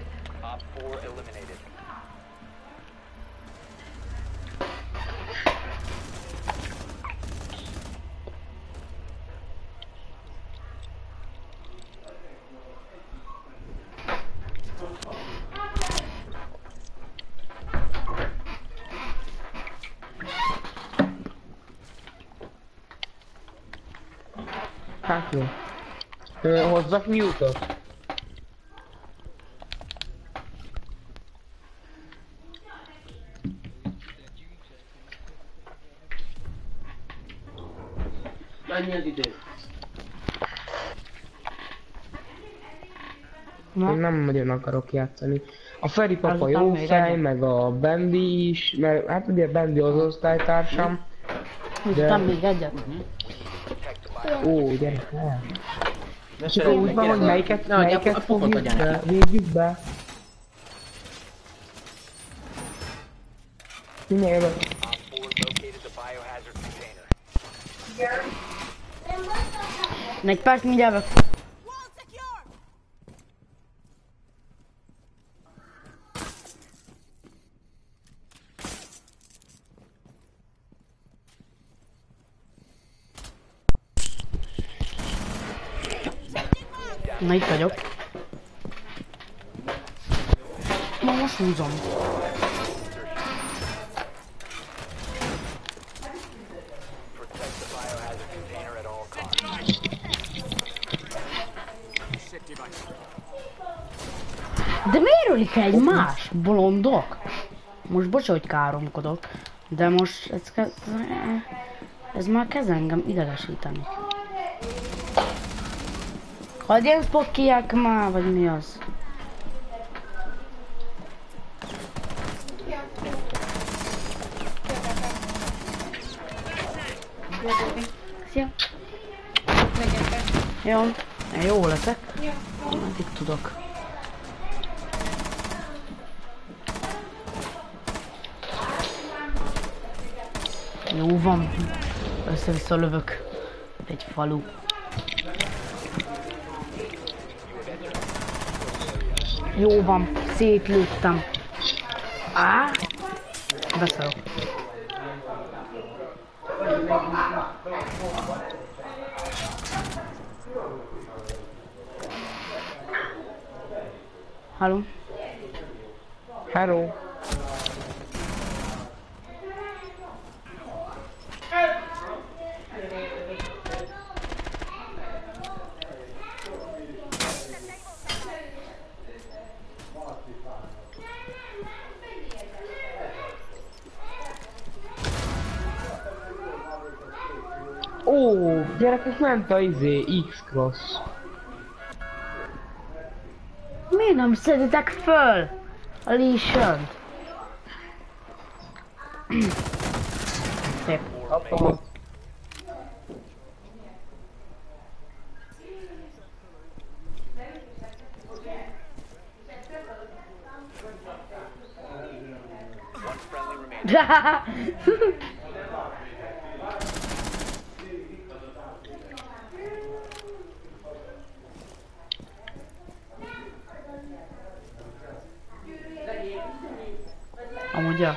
Hát jó. Ö, hozzak mute-ot. Mennyi az idő? Én nem nagyon akarok játszani. A Feri papa jó fej, meg a Bendi is, mert hát ugye Bendi az osztálytársam. Aztán még egyet. Ó, gyere fel. Ne Csak úgy sereg, van, hogy gyere. melyiket, Na, adja, melyiket a pofont fogjuk adja be, neki. védjük be. Mindjárt jövök. Egy perc, mindjárt jövök. Na itt vagyok. Na most húzom. De miért ölik egy más bolondok? Most bocs, hogy káromkodok, de most ez, kez, ez már kezd engem idegesíteni. Hadd ilyen spokkiák már, vagy mi az? Szia! Jó, én jó leszek. Meddig tudok. Jó van. Össze-vissza lövök. Egy falu. Jó van, szétlőttem. Á, beszarok. Halló? Hello. Ó, gyerekek, ment a izé, X-Cross. Miért nem szeditek föl a Legion-t? Szép. Kapom. Amúgy ja.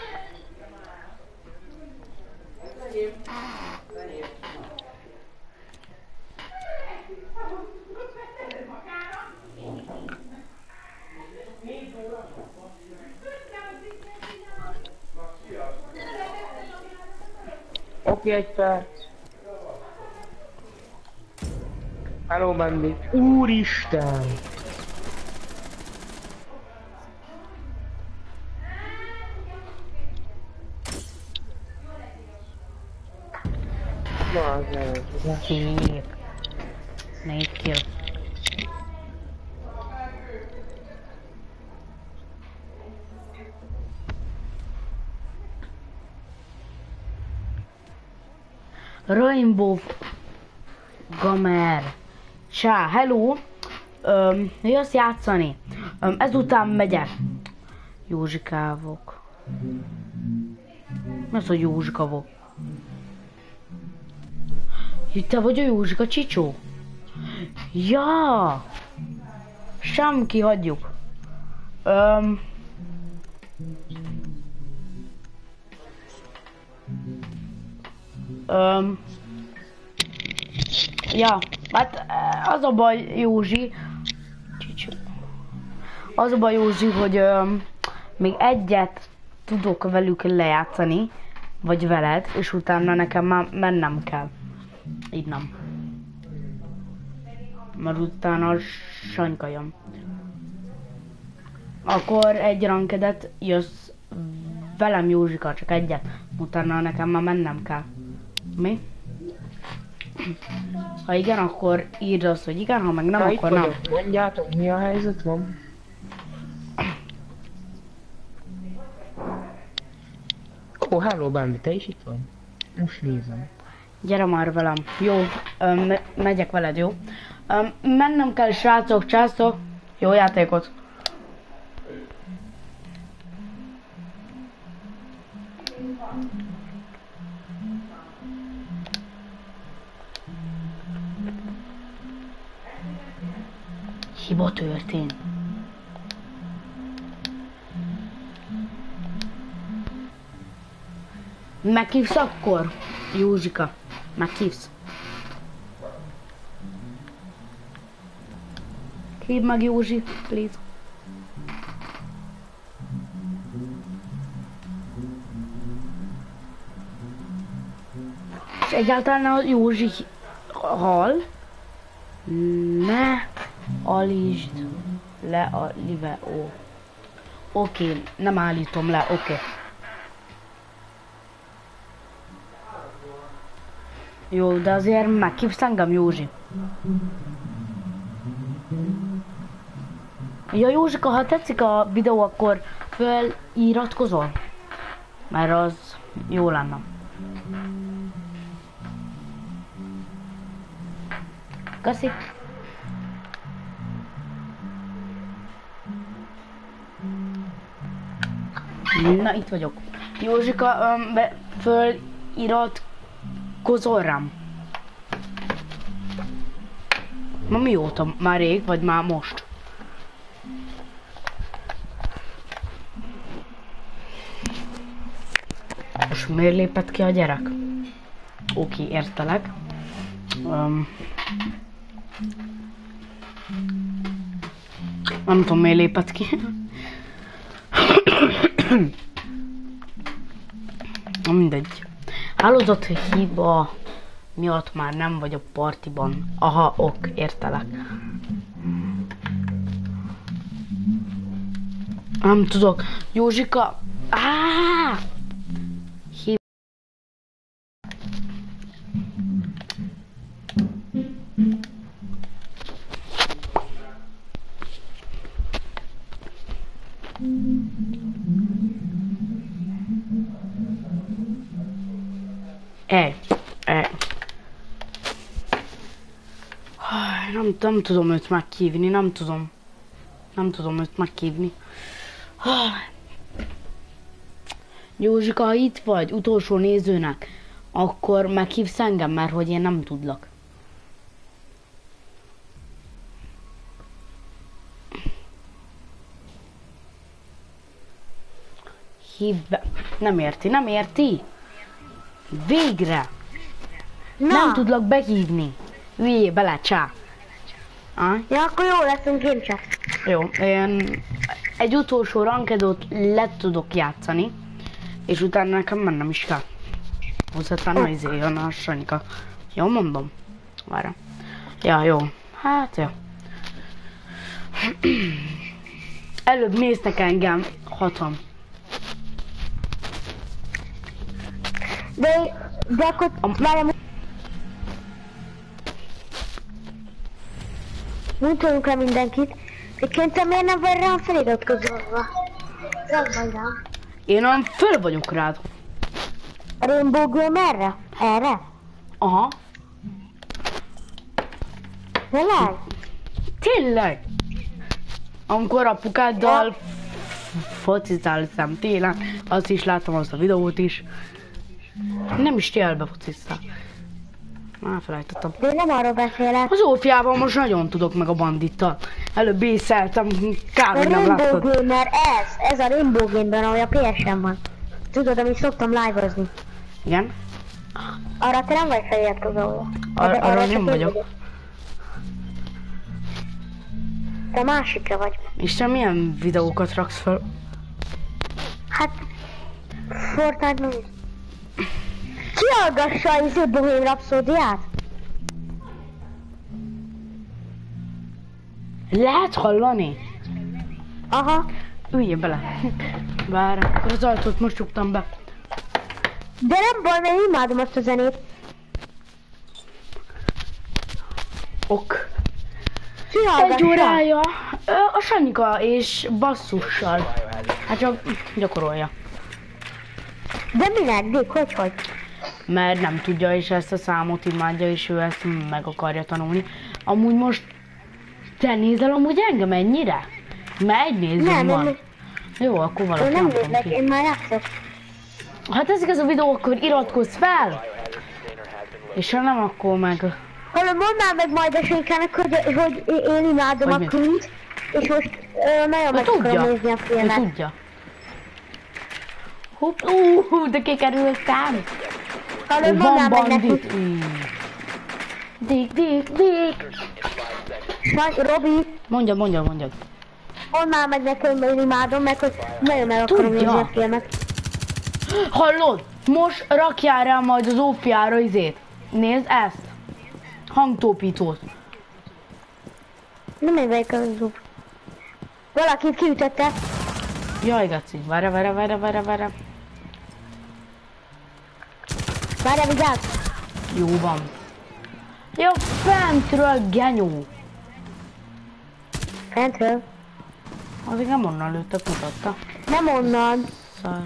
Oké, egy perc. Hello, Bandi. Úristen! Na, az nem. Szép. Négy kill. Rainbow Gamer. Csá, hello. Öm, jössz játszani? Öm, ezután megyek. Józsikávok. Mi az, hogy Józsikavok? Te vagy a Józsika Csicsó? Ja! Semki, hagyjuk. Öm... Öm... Ja, hát az a baj, Józsi... Csicsó. Az a baj, Józsi, hogy öm, még egyet tudok velük lejátszani, vagy veled, és utána nekem már mennem kell. Így nem. Mert utána Sanyka jön. Akkor egy rankedet jössz velem, Józsika, csak egyet. Utána nekem már mennem kell. Mi? Ha igen, akkor írd azt, hogy igen, ha meg nem, Na, akkor nem. vagyok. Mondjátok, mi a helyzet van? Ó, oh, hello, Bandi, te is itt vagy? Most nézem. Gyere már velem. Jó, öm, me- megyek veled, jó? Öm, mennem kell, srácok, császtok. Jó játékot. Hiba történt. Meghívsz akkor? Józsika, meghívsz. Hívd meg Józsi, please. És egyáltalán a Józsi hal. Ne alítsd le a live, ó. Oké, okay, nem állítom le, oké. Okay. Jó, de azért meghívsz engem, Józsi. Ja, Józsika, ha tetszik a videó, akkor feliratkozol. Mert az jó lenne. Köszi. Na, itt vagyok. Józsika, um, be, föliratkozol rám. Ma mióta? Már rég, vagy már most? Most miért lépett ki a gyerek? Oké, értelek. Um, nem tudom, miért lépett ki. Na mindegy. Hálózat hiba miatt már nem vagy a partiban. Aha, ok, értelek. Nem tudok. Józsika. Áááá! Hiba. Ej, ej. Nem, nem tudom őt meghívni, nem tudom. Nem tudom őt meghívni. Józsika, ha itt vagy, utolsó nézőnek, akkor meghívsz engem, mert hogy én nem tudlak. Hívd be. Nem érti, nem érti? Végre! Na. Nem tudlak behívni. Üljél bele, csá. Ah? Ja, akkor jó leszünk én csak. Jó, én egy utolsó rankedót le tudok játszani, és utána nekem mennem is kell. Hozzátána izé jön a Sanyika. Jó, mondom? Várj. Ja, jó. Hát, jó. Előbb néztek engem hatan. De, de akkor várjam. Mutatunk le mindenkit. Egyébként te miért nem vagy rám feliratkozolva? Rám vagy rám. Én nem föl vagyok rád. A Rainbow Gamerre? Erre? Aha. Tényleg? Tényleg? Amikor apukáddal focizáltam télen, azt is láttam, azt a videót is. Nem is télbe fociztál. Már felejtettem. De nem arról beszélek. Az Zsófiával most nagyon tudok meg a bandittal. Előbb észeltem, kár, hogy nem láttad. A Rainbow Gamer, ez, ez a Rainbow Gamer, ahogy a pé es-en van. Tudod, amit szoktam live-ozni. Igen? Arra te nem vagy feliratkozolva. Ar arra arra nem vagyok. vagyok. Te másikra vagy. És te milyen videókat raksz fel? Hát... Fortnite néz. Kihallgassa a izé Bohém Rhapsódiát? Lehet hallani? Aha. Üljél bele. Bár az ajtót most csuktam be. De nem baj, mert imádom azt a zenét. Ok. Kihallgassa. Egy órája a Sanyika és basszussal. Hát csak gyakorolja. De minek, Dick, hogy hogy? mert nem tudja, és ezt a számot imádja, és ő ezt meg akarja tanulni. Amúgy most te nézel amúgy engem ennyire? Mert egy nézőm Nem, van. én, Jó, akkor valaki én nem nem nézlek, ki. én már játszok. Ha teszik ez a videó, akkor iratkozz fel! És ha nem, akkor meg... Hallom, mondd már meg majd a Sékának, hogy, hogy én imádom Hogy a mit? Queen-t, és most ö, nagyon Ő meg akarom tudja, nézni a ő filmet. tudja. Hopp, uh, de kikerültem! Hallom, Ó, mondd van már meg neki. bandit! Mm. Dik, dik, dik! Nagy, Robi, Mondja, mondja, mondja. mondd már meg neki, hogy én imádom, meg hogy nagyon meg akarom Tudja. nézni a filmet. Hallod? Most rakjál rá majd az ófiára izét. Nézd ezt. Hangtópítót. Nem én vagyok az zub. Valakit kiütötte. Jaj, Gaci. Várj, várj, várj, várj, várj. Várjál, vigyázz! Jó van. Jó, fentről, genyó. Fentről? Azért nem onnan lőttek, mutatta. Nem onnan. Szar.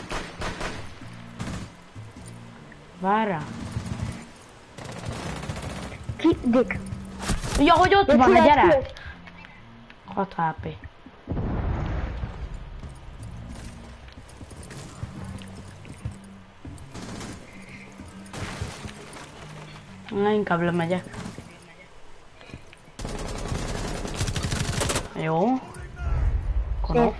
Várjál. Ki, Dick. Ja, hogy ott Ja, van a ki, gyerek. ki? hat há pé. Na, inkább lemegyek. Jó. Konok.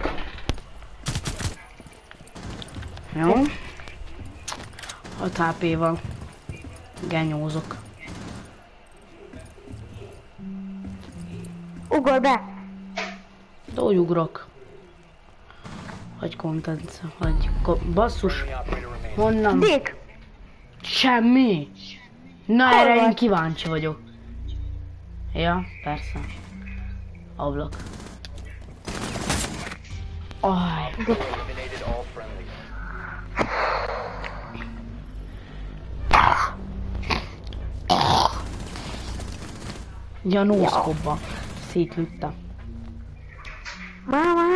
Jó. hat há pé van. Genyózok. Ugor be. De úgy ugrok. Vagy content, vagy ko basszus. Honnan? Dick. Semmi. Na, Hol erre én vagy? kíváncsi vagyok. Ja, persze. Ablak. Aj. Ja, nószkobba. Szétlőtte. Mama.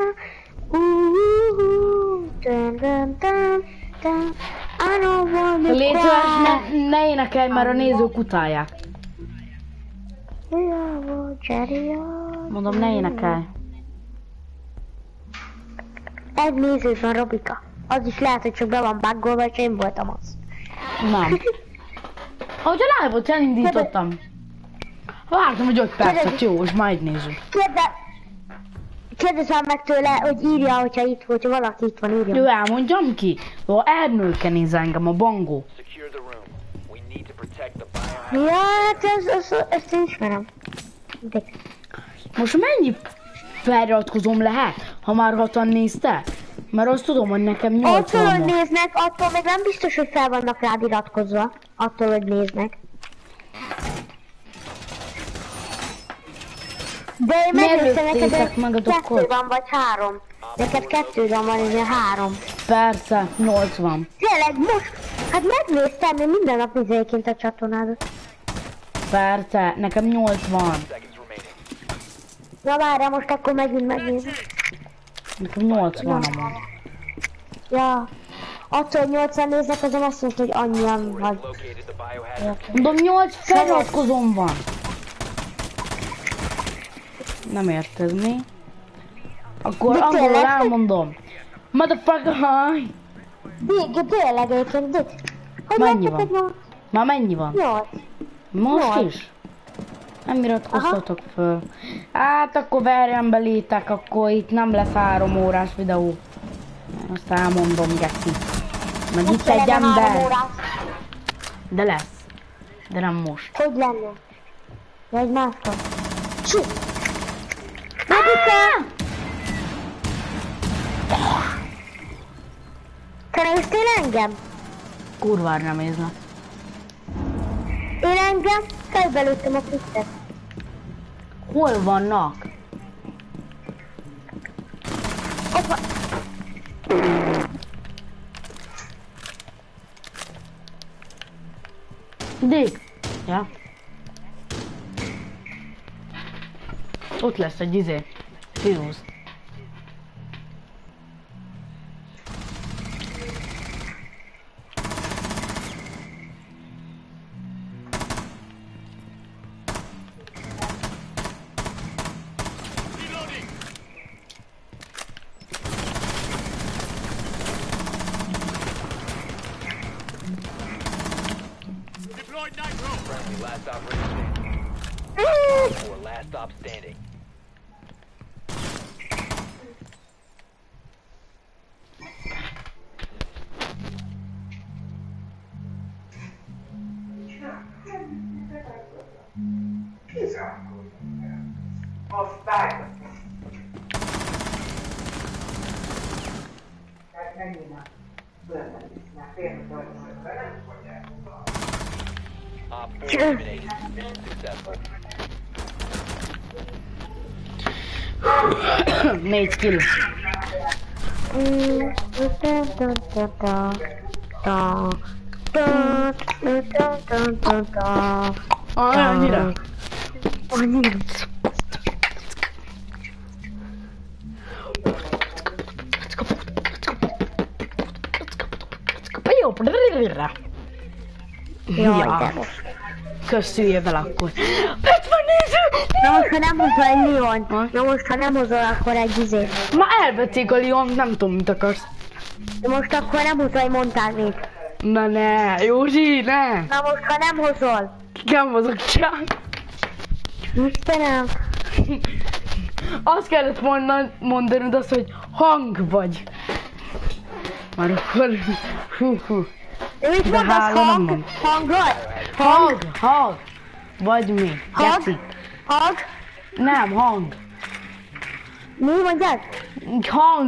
Ooh, dun, dun, dun, dun. I don't wanna Légy cry. szíves, ne, ne énekelj, mert a nézők utálják. We are all cherry. Mondom, ne énekelj. Egy néző van, Robika. Az is lehet, hogy csak be van buggolva, és én voltam az. Nem. Ahogy a live-ot elindítottam. Vártam, hogy öt percet, jó, és majd nézzük. Kérde... Kérdezem meg tőle, hogy írja, hogyha itt, hogyha valaki itt van, írja. Jó, elmondjam ki. Jó, Ernőke néz engem, a bangó. Ja, hát ez, ez, ezt én ismerem. De... Most mennyi feliratkozom lehet, ha már hatan nézte? Mert azt tudom, hogy nekem Attól, nyolcvan hogy van. néznek, attól még nem biztos, hogy fel vannak rád iratkozva. Attól, hogy néznek. De én Miért megnéztem neked, lőttétek meg a kettő dokkot? van, vagy három. Neked kettő van, van, ez három. Persze, nyolcvan. Tényleg, most, hát megnéztem, én minden nap nézek kint a csatornádat. Persze, nekem nyolcvan. Na várjál, most akkor megint megnézem. Nekem nyolcvan amúgy. Ja, attól, hogy nyolcan néznek, azon azt mondta, hogy annyian vagy. Mondom, nyolc feliratkozom van. Nem érted mi? Akkor De angolul tényleg? elmondom. Motherfucker, hi! Dick, tényleg egyébként, Dick. Hogy Mennyi látjátok, van? hogy nyolc? Már mennyi van? Nyolc. Most Nyolc. is? Nem iratkoztatok föl. Hát akkor verjen belétek, akkor itt nem lesz három órás videó. Azt elmondom, Geci. Meg itt egy Legyen három ember. órás. De lesz. De nem most. Hogy lenne? Ja, egy máskor. Csú! Robika! Te néztél engem? Kurvára nem néznek. Én engem fejbe lőttem a Twittert. Hol vannak? Opa! Dick. Ja. Ott lesz egy izé. Fuse. stop standing. Op four eliminated. Mission successful. Négy kill. Annyira. Annyira. Jaj, Ja. Köszönjél vele akkor. ötven néző! Na most, ha nem hozol egy Leon, na most, ha nem hozol, akkor egy izét. Ma elvették a Leon, nem tudom mit akarsz. De most akkor nem hozol egy Montánét. Na ne, Józsi, ne! Na most, ha nem hozol. Nem hozok csak. Istenem. Azt kellett volna mondanod azt, hogy hang vagy. Már akkor... Hú, hú. De mit De mondasz, hála nem hang? van. Hang vagy? Hang, hang. Vagy mi? Hang? Geci. Hang? Nem, hang. Mi mondjad? Hang.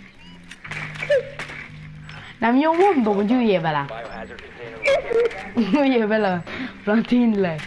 Nem jó mondom, hogy üljél vele. Biohazard container. Üljél vele. Tényleg.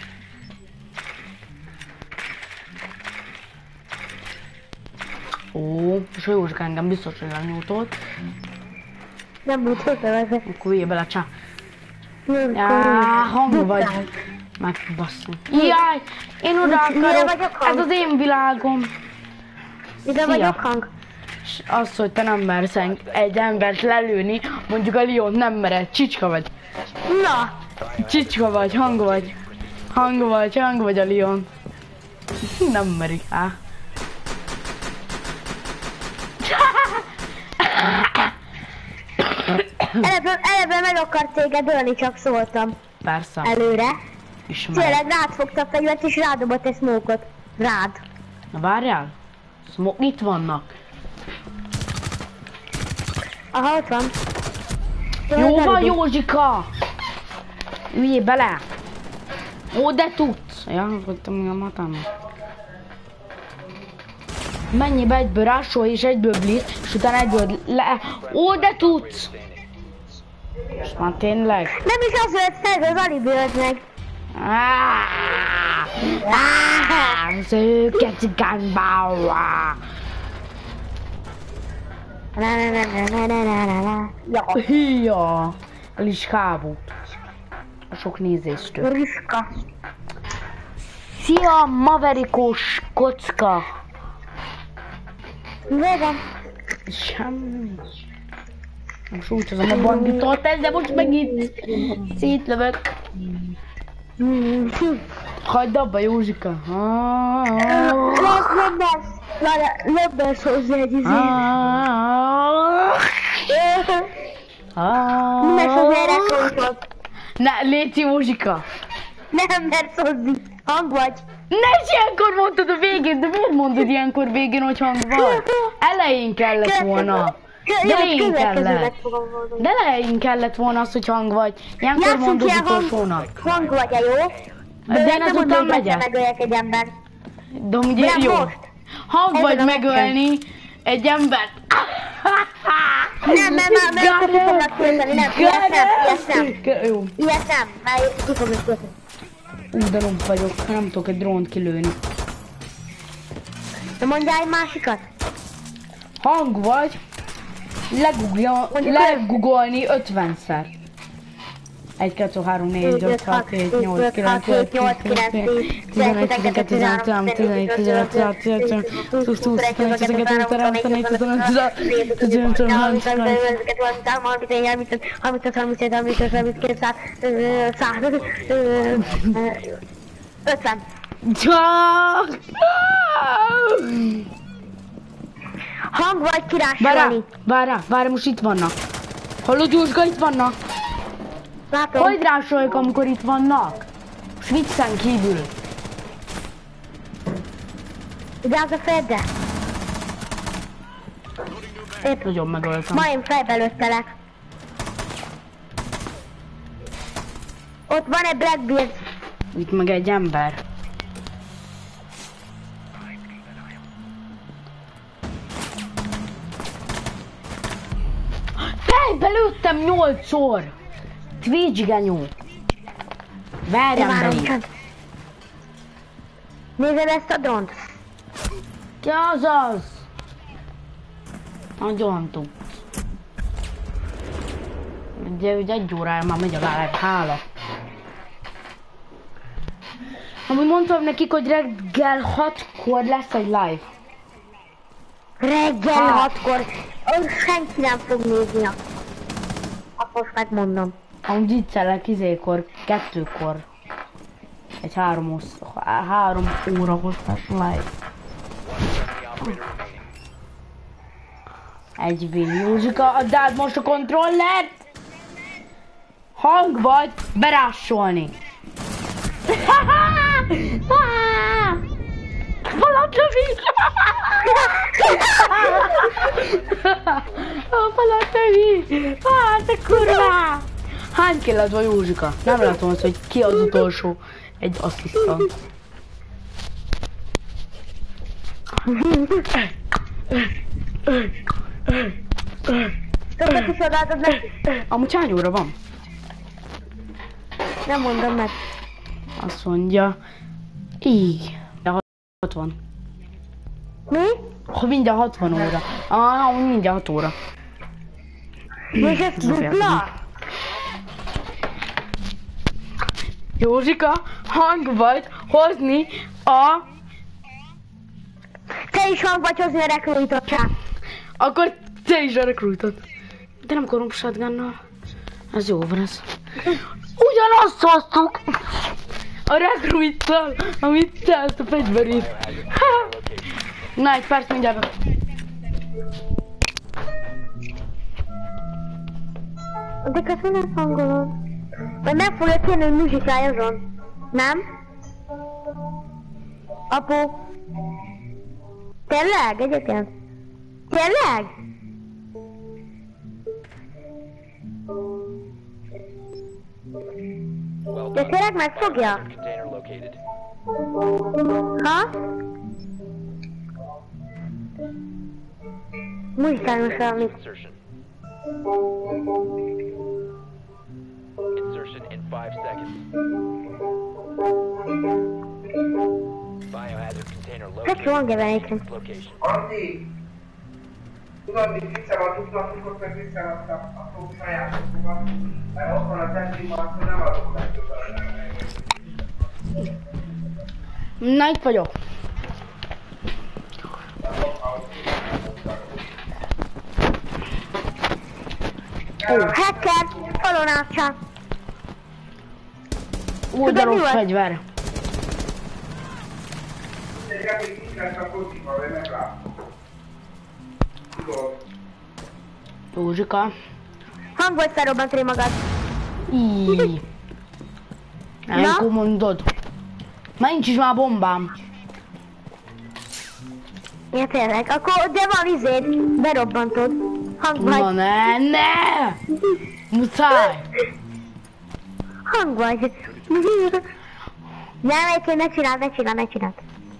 Ó, és a Józsika engem biztos, hogy lenyújtott. Nem mutatom ezek. Akkor üljél bele, csá. Nem, Á, hang vagy. Megbasszom. Jaj, én oda Mire akarok. vagyok hang? Ez az én világom. Ide vagyok hang? És az, hogy te nem mersz egy embert lelőni, mondjuk a Leon nem mered, csicska vagy. Na! Csicska vagy, hang vagy. Hang vagy, hang vagy a Leon. Nem merik, á. Eleve, eleve meg akart téged ölni, csak szóltam. Persze, Előre. ismerem. Tényleg rád fogta a fegyvert és rádobott egy smoke-ot. Rád. Na várjál. Smoke, itt vannak. Aha, ott van. Jó van, eludom. Józsika! Üljél bele! Ó, de tudsz! Ja, hogy te mi a matámnak. Menj be egyből rásol és egyből blitz, és utána egyből le... Ó, de tudsz! És már tényleg? Nem is az ölt meg, az alibi ölt meg. Szőke cigánybáua! Na na na na na na na na. Ja, Híja! El is kábult. A sok nézéstől. Riska. Szia, maverikós kocka! Végem. Semmi. Most úgy hozom a banditot, de most megint szétlövök. Hagyd abba, Józsika. Löbbelsz hozzá egy izét. Mert az erre szóltok. Ne, légy Józsika. Nem, mert szozzi. Hang vagy. Ne is ilyenkor mondtad a végén, de miért mondod ilyenkor végén, hogy hang vagy? Elején kellett volna. De elején kellett. De elején kellett volna az, hogy hang vagy. Ilyenkor mondod utolsónak. Hang vagy, jó? De én ezután megyek. Megöljek egy embert. De ugye jó. Hang vagy megölni egy embert. Nem, nem, nem, nem, ki fognak költeni, nem, ilyet nem, ilyet nem. Jó. Ilyet nem, mert ki fognak költeni. Ú, de romp vagyok, nem tudok egy drónt kilőni. De mondjál egy másikat. Hang vagy, legugolja, legugolni ötvenszer. egy, kettő, három, négy, öt, hat, hét, nyolc, kilenc, tizenkettő, tizenkettő, tizenhárom, tizennégy, tizenöt, tizenhat, húsz, tizenkettő, tizenhárom, tizennégy, tizenöt, tizenöt, tizenhat, ötven. Hang vagy Várjál, kirásolni. várjál, várjál, most itt vannak. Hallod, Józsika, itt vannak. Látom. Hogy rásoljak, amikor itt vannak? Viccen kívül. Vigyázz a fejedre! Épp Nagyon megöltem. ma én fejbe lőttelek. Ott van egy Blackbeard. Itt meg egy ember. Fejbe lőttem nyolcszor! Twitch genyó! Verjem be itt! Nézed ezt a dront? Ki az az? Nagyon tudsz. Ugye, ugye egy órája már megy a live, hála. Amúgy mondtam nekik, hogy reggel hatkor lesz egy live. Reggel Hát. hatkor. Ott senki nem fog nézni. Azt most megmondom. Amúgy viccelek izékor, kettőkor. Egy három, osz, három óra hosszas live. Egy vé. Józsika, add át most a kontrollert! Hang vagy berássolni. Falat lövi! A falat lövi! Ah, te kurva! Hány kellett van Józsika? Nem látom azt, hogy ki az utolsó. Egy asszisztant. Többet is odaadod neki? Amúgy hány óra van? Nem mondom meg. Azt mondja... Így. hatvan. Mi? Ha mindjárt hatvan óra. Ah, mindjárt hat óra. És ez dupla? Józsika, hang vagy hozni a... Te is hang vagy hozni a rekrújtottság. Akkor te is a rekrújtot. De nem karom shotgunnal. Ez jó van ez. Ugyanazt hoztuk! A rekrújttal, amit te ezt a fegyverét. Na, egy perc mindjárt. De köszönöm nem hangolod. Vagy meg fogja kérni, hogy muzsikáljazon. Nem? Apu. Tényleg? Egyébként? Tényleg? De tényleg megfogja? Ha? Muzsikáljon valamit. Insertion in five seconds. Biohazard container Tök jó hangja van located. egyébként. Location. Andi! Tudod, mit visszaadtuk napokat, meg visszaadtak a fog sajátokat. Mert ott van a testimart, hogy nem adok meg tudod. Na, itt vagyok. Ó, hacker! Falonácsa! Oldalok fegyver. Tényleg, hogy itt lesz a kocsiba, vagy megláttam. Tudod. Józsika. Hang vagy felrobbantani magad. Íííí. Ilyenkor mondod. Már nincs is már bombám. Ja tényleg, akkor de van izéd, berobbantod. Hang vagy. Na ne, ne! Muszáj! Hang vagy. Nem, egyébként ne csináld, ne csináld, ne csináld.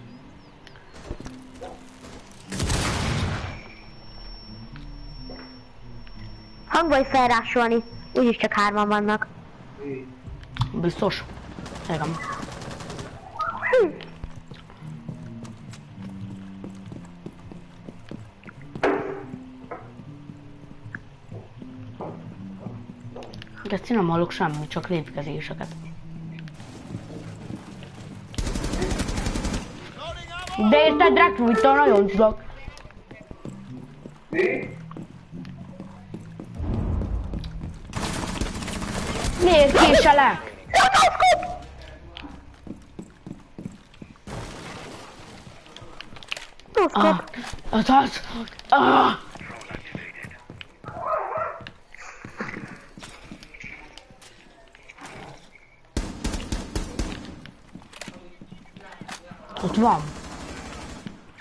Hang vagy felrásolni. Úgyis csak hárman vannak. Biztos. Tegem. Hm. Geci, nem hallok semmit, csak lépkezéseket. De érted, rekrújttal nagyon tudok. Mi? Miért késelek? Ah, az az. Ah. Ott van.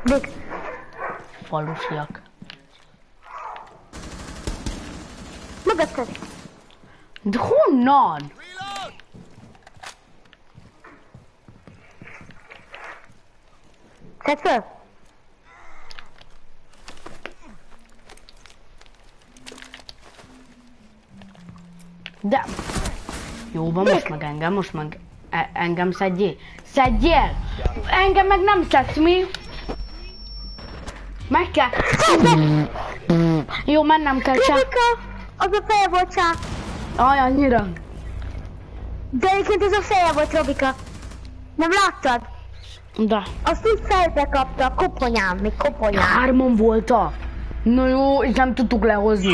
Dik. Falusiak. Mögötted. De honnan? Szedd föl. De... Jó van, most meg engem, most meg e engem szedjél. Szedjél! Engem meg nem szedsz, mi? Meg kell... Jó, mennem kell csak. Robika! Az a feje volt csak. Aj, annyira. De egyébként az a feje volt, Robika. Nem láttad? De. Azt úgy fejbe kapta, koponyám, még koponyám. Hárman voltak. Na jó, és nem tudtuk lehozni.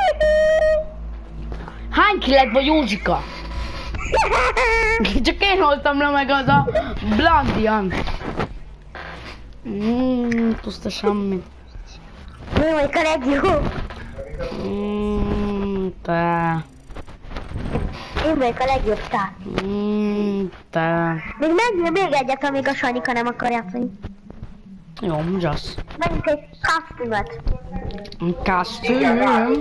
Hány kilet vagy Józsika? Csak én holtam le meg az a Blandian. Mmm, puszta semmi. Mi vagyok a legjobb? Mmm, te. Én vagyok a legjobb szár. Mmm, te. Még menjél még egyet, amíg a Sanyika nem akar játszani. Jó, just. Menjünk egy kasztümöt. Kasztüm.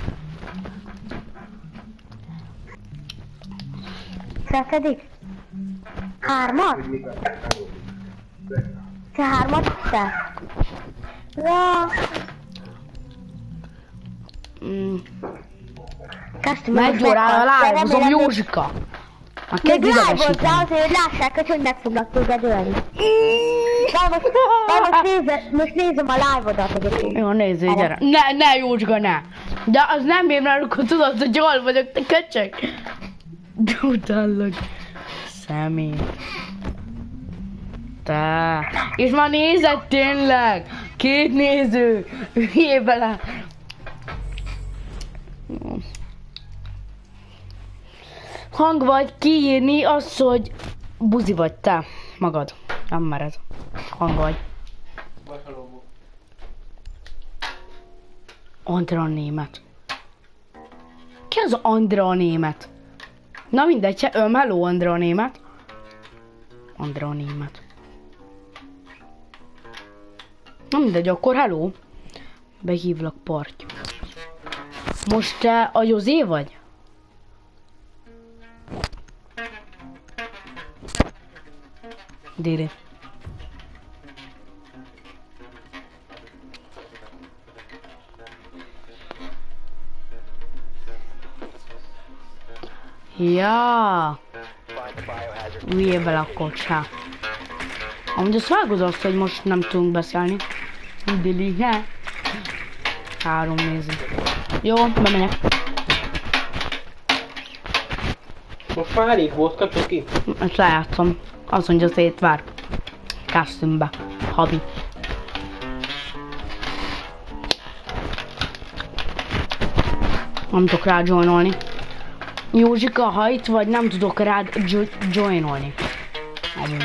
Szeretedik? Hármat? Te hármat te? Ja. Mm. Kasztümöt Megy órára live-ozom, Józsika. A kezd idegesíteni. Azért, hogy lássák, hogy hogy meg fognak téged ölni. De most, de most, nézem, most nézem a live-odat egyébként. Jó, nézzél, gyere. Ne, ne, Józsika, ne. De az nem én, mert akkor tudod, hogy hol vagyok, te köcsög. De utállak. Szemét. Te. És már nézed tényleg. Két néző. Hülyé bele. Hang vagy kiírni azt, hogy buzi vagy te. Magad. Nem mered. Hang vagy. Andra a német. Ki az Andra a német? Na mindegy, se öm, hello Andra a német. Andra a német. Na mindegy, akkor hello. Behívlak partj. Most te a José vagy? Déli. Ja. Üljél bele a kocsá. Amúgy azt vágod azt, hogy most nem tudunk beszélni. Déli, he? Három néző. Jó, bemegyek. Most már elég volt, kapcsolj ki. Ezt lejátszom. Azt mondja, szétvár. Custombe. Habi. Nem tudok rá joinolni. Józsika, ha itt vagy, nem tudok rád jo joinolni. Amúgy.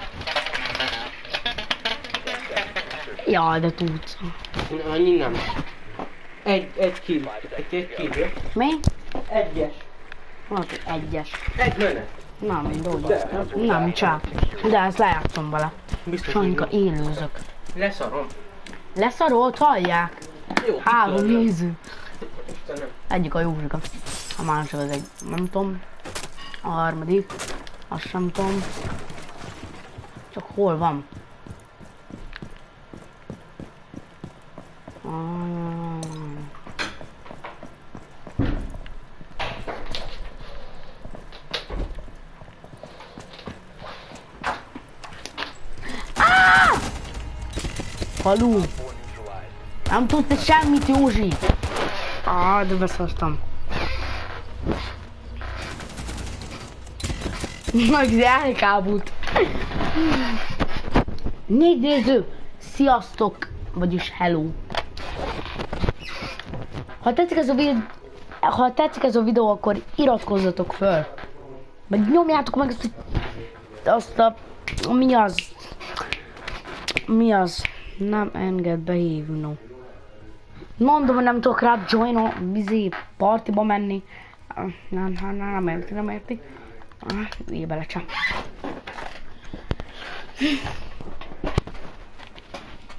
Ja, de tudsz. Annyi nem. Egy, egy kill. Egy, egy kill. Mi? Egyes. Valaki egyes. Egy menet. Nem, mindegy. Nem csak. De ezt lejátszom vele. Sanyika, élőzök. Leszarom. Leszarolt, hallják? Jó, Három néző. Istenem. Egyik a Józsika. A másik az egy, nem tudom. A harmadik. Azt sem tudom. Csak hol van? Ah. Ah! Falu! Nem tudta semmit, Józsi! Ah, de beszartam. Meg elkábult. Négy néző! Sziasztok! Vagyis hello! Ha tetszik ez a videó, ha tetszik ez a videó, akkor iratkozzatok föl. Meg nyomjátok meg azt, azt a... Mi az? Mi az? Nem enged behívni. Mondom, hogy nem tudok rá join a vizé partiba menni. Nem, nem, nem érti, nem érti. Üljél bele csak.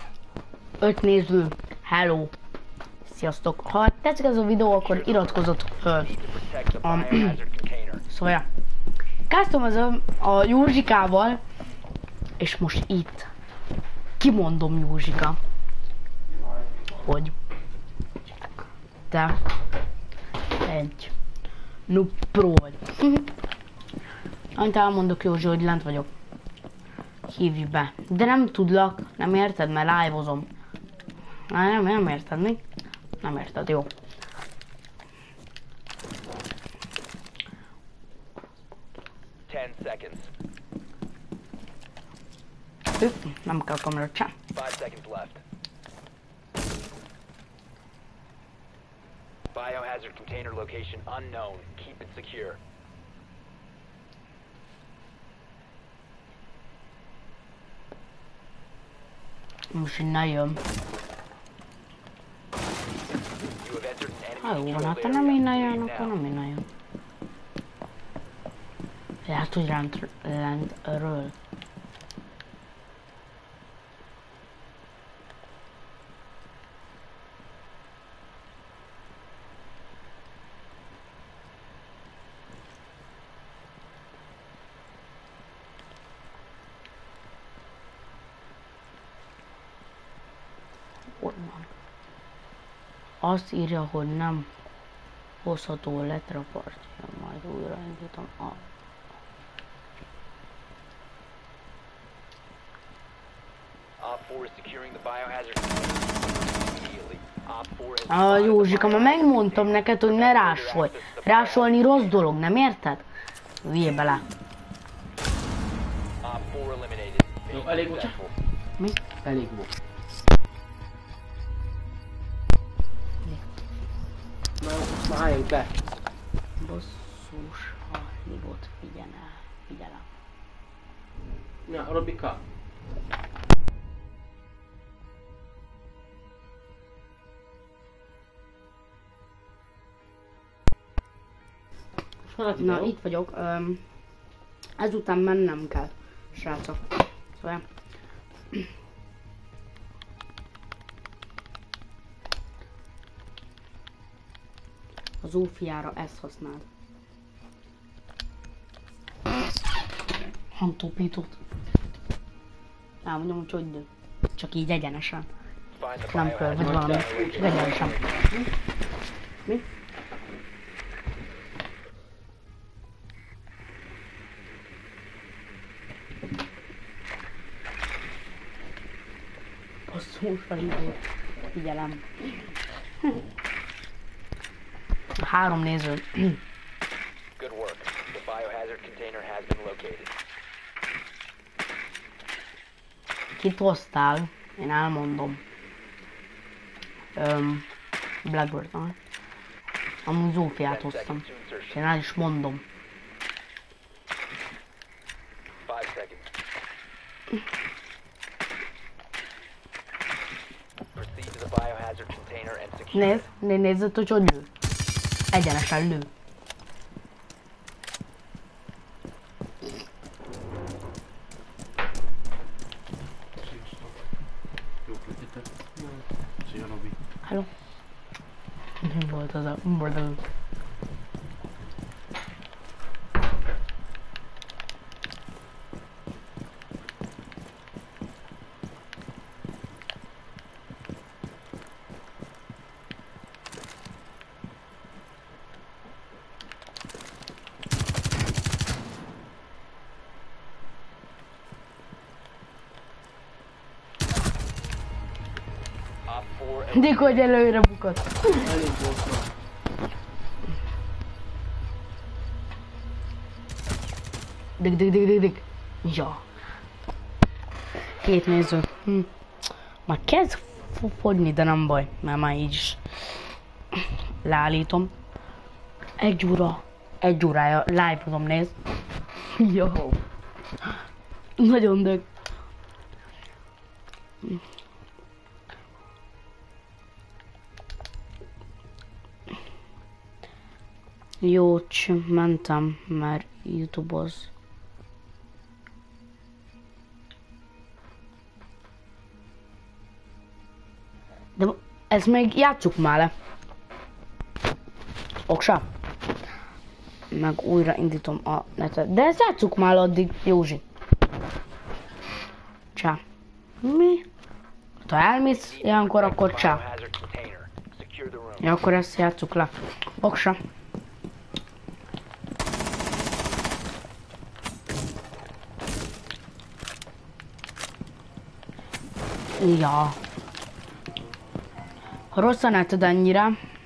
öt néző. Hello. Sziasztok. Ha tetszik ez a videó, akkor iratkozzatok föl. A... Szóval, ja. Kezdtem az a, a Józsikával, és most itt kimondom, Józsika, hogy te egy noob pro vagy. Annyit elmondok, Józsi, hogy lent vagyok. Hívj be. De nem tudlak, nem érted, mert live-ozom. Nem, nem érted még? Nem érted, jó. ten seconds. Üpp, nem kell kamerát sem. five seconds left. Biohazard container location unknown. Keep it secure. Most innen jön. Ha jó van, hát nem innen jön, akkor nem innen jön. Lehet, hogy lent, lentről. Onnan. Azt írja, hogy nem hozható letrapartja, majd újraindítom a... A Józsika, ma megmondtam neked, hogy ne rásolj. Rásolni rossz dolog, nem érted? Vigyél bele. Jó, elég volt csak? Mi? Elég volt. Na, most már álljunk be. Basszus, ha hívott, figyelj, figyelem. Ja, Robika. Na, itt vagyok. Um, ezután mennem kell, srácok. Szóval... A Zófiára ezt használd. Hangtópítót. Elmondom, hogy csak így egyenesen. Nem föl, vagy valami. Csak egyenesen. Mi? Basszus, felhívó. Figyelem. Három néző. Good work. The biohazard container has been located. Kit hoztál? Én elmondom. Um, Blackbird-nál. Amúgy Zófiát hoztam. És én el is mondom. five seconds. Proceed to the biohazard container and secure. Nézd, nézd, nézd, hogy hogy lő. Egyenesen lő. Szia, Robi. Hello. Mi volt az a... Mi volt az a... Dik, hogy előre bukott. Elég volt már. Dik, dik, dik, dik, dik. Ja. Két néző. Hm. Már kezd fogyni, de nem baj, mert már így is leállítom. Egy óra. Egy órája live-ozom, nézd. Ja. Nagyon dög. Jó, mentem, mert YouTube-oz. ezt még játsszuk már le. Oksa. Meg újra indítom a netet. De ezt játsszuk már addig, Józsi. Csá. Mi? Ha elmész ilyenkor, akkor csá. Biohazard container. Secure the room. Ja, akkor ezt játsszuk le. Oksa. Ja. Ha rossz a neted ennyire,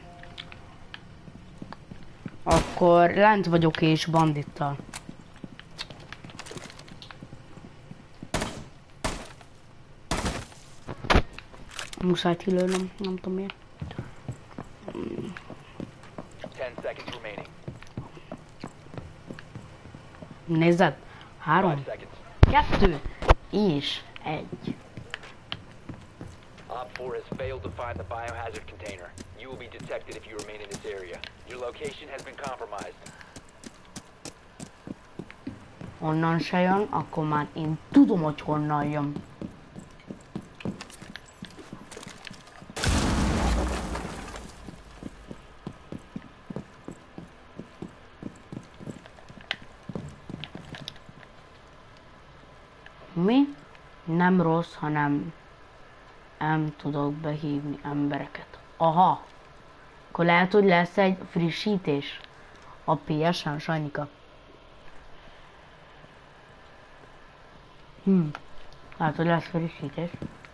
akkor lent vagyok és bandittal. Muszáj kilőnöm, nem tudom miért. Ten seconds remaining. Nézzed? Három, Five seconds. kettő és egy. Op four has failed to find the biohazard container. You will be detected if you remain in this area. Your location has been compromised. Onnan se jön, akkor már én tudom, hogy honnan jön. Mi? Nem rossz, hanem nem tudok behívni embereket. Aha! Akkor lehet, hogy lesz egy frissítés a pé es-en, Sajnika. Hm. Lehet, hogy lesz frissítés.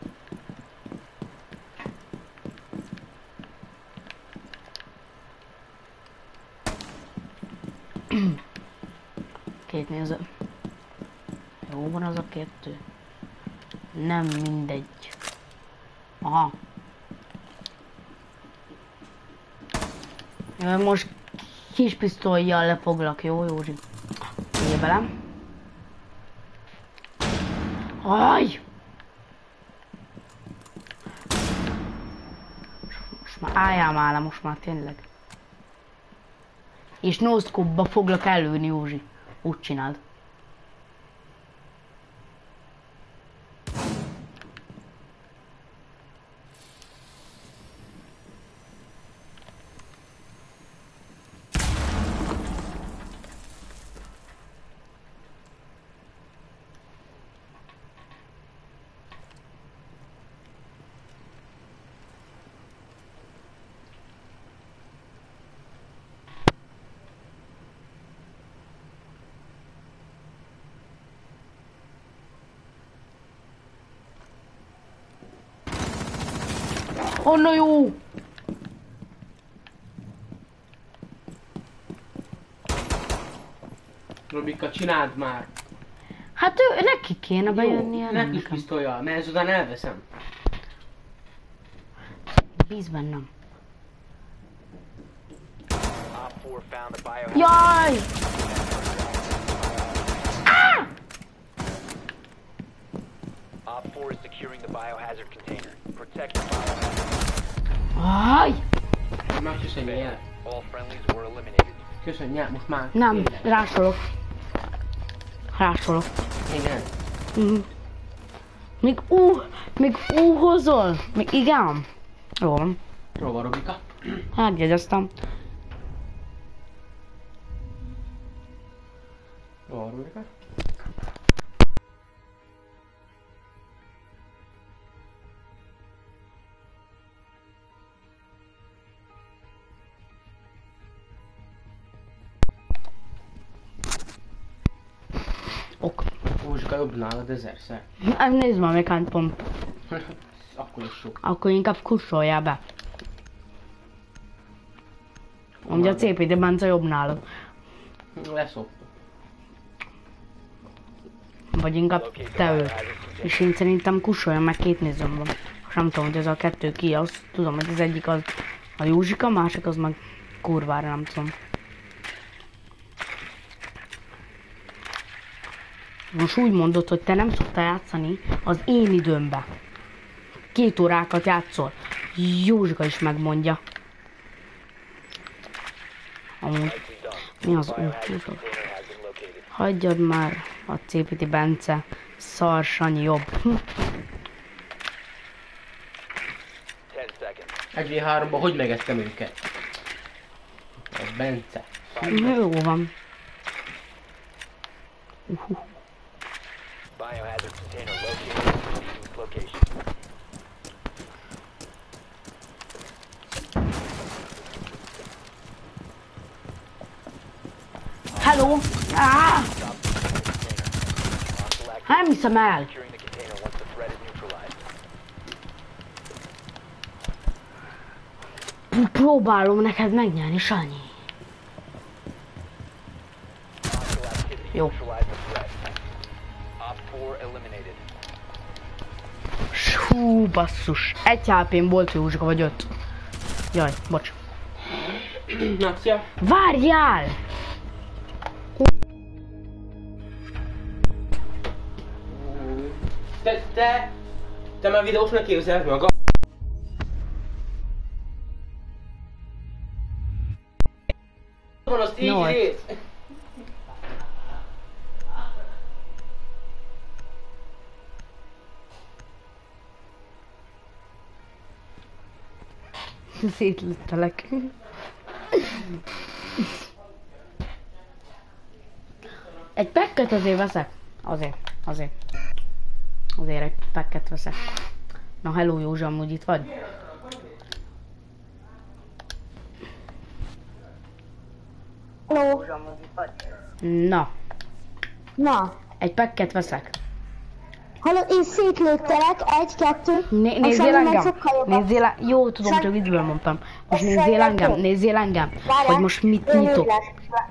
Két néző. Jó van az a kettő. Nem mindegy. Aha. Jaj, most kis pisztollyal lefoglak, jó Józsi? Figyelj velem. Aj! Most már álljál már le, most már tényleg. És no-scope-ba foglak előni, Józsi. Úgy csináld. Oh, na jó! Robika, csináld már! Hát ő, neki kéne bejönnie, nem Neki nekem. pisztolyjal, mert ezután elveszem. Bíz bennem. Op four found the biohazard. Jaj! Ah! Op four is securing the biohazard container. Protect the biohazard. Aj! Már köszönj el. All friendlies were eliminated. Köszönj el, most már. Nem, tényleg. rásolok. Rásolok. Igen. Mm. Még ú, még úhozol? Még igen? Jó van. Jó van, Robika. Hát jegyeztem. Jó van, Robika. Ok. Ózsika jobb nálad ezerszer. Hát nézd már még hány pont. Akkor is sok. Akkor inkább kussoljál be. Ugye a cé pé dé Bence jobb nálad. Leszokta. Vagy inkább te ő. És én szerintem kussoljam meg, két nézőm van. És nem tudom, hogy ez a kettő ki, azt tudom, hogy az egyik az a Józsika, a másik az meg kurvára nem tudom. Most úgy mondod, hogy te nem szoktál játszani az én időmbe. Két órákat játszol. Józsika is megmondja. Amúgy. Mi az útúzok? Hagyjad már a cé pé dé Bence. Szar, Sanyi jobb. Hm. ten seconds. egy vé háromban hogy megeztem őket? Ez Bence. Jó van. Biohazard container located in the location. Hello! Ah! Nem hiszem el! Securing the container once the threat is neutralized. Próbálom neked megnyerni, Sanyi. Hostile activity Jó. neutralize the threat. Op four eliminated. Hú, basszus. Egy há pém volt, Józsika, vagy öt. Jaj, bocs. Na, szia! Várjál! Te, te, te már videósnak képzeled magad? Van azt így Nyolc. rész. Szétlőttelek. Egy pekket azért veszek. Azért, azért. Azért egy pekket veszek. Na hello Józsa, amúgy itt vagy? Hello. Na, Na. egy pekket veszek. Hallod, én szétlőttelek, egy, kettő. Né a nézzél Sanyi meg engem! sokkal jobban. Nézzél el... Jó, tudom, Sanyi- csak viccből mondtam. Most A nézzél Sanyi engem, meg- nézzél engem, Várjál, hogy most mit ő nyitok. lesz.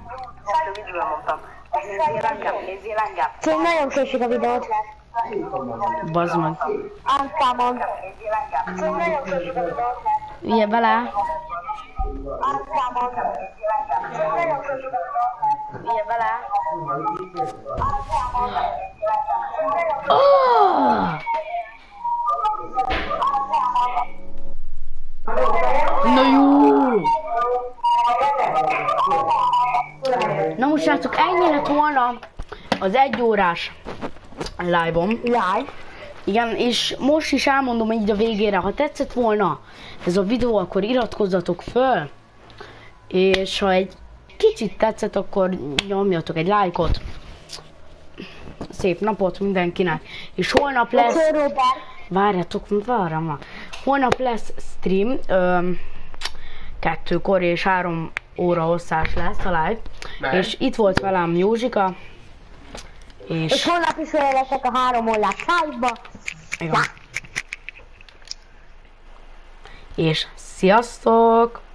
Csak nagyon késik a videót. Bazd meg. Uncommon. Csak nagyon késik a videót. Ugye bele? Uncommon. Csak nagyon késik a videót. Ugye bele? Uncommon. Oh! Na jó! Na most srácok, ennyi lett volna az egy órás live-om. Live. Igen, és most is elmondom így a végére, ha tetszett volna ez a videó, akkor iratkozzatok föl, és ha egy kicsit tetszett, akkor nyomjatok egy lájkot. Szép napot mindenkinek, és holnap lesz... Várjatok, várjam ma. Holnap lesz stream, öm, kettőkor és három óra hosszás lesz a live, Mert? és itt volt velem Józsika, és... És holnap is olyan leszek a három órás live-ba. Igen. És sziasztok!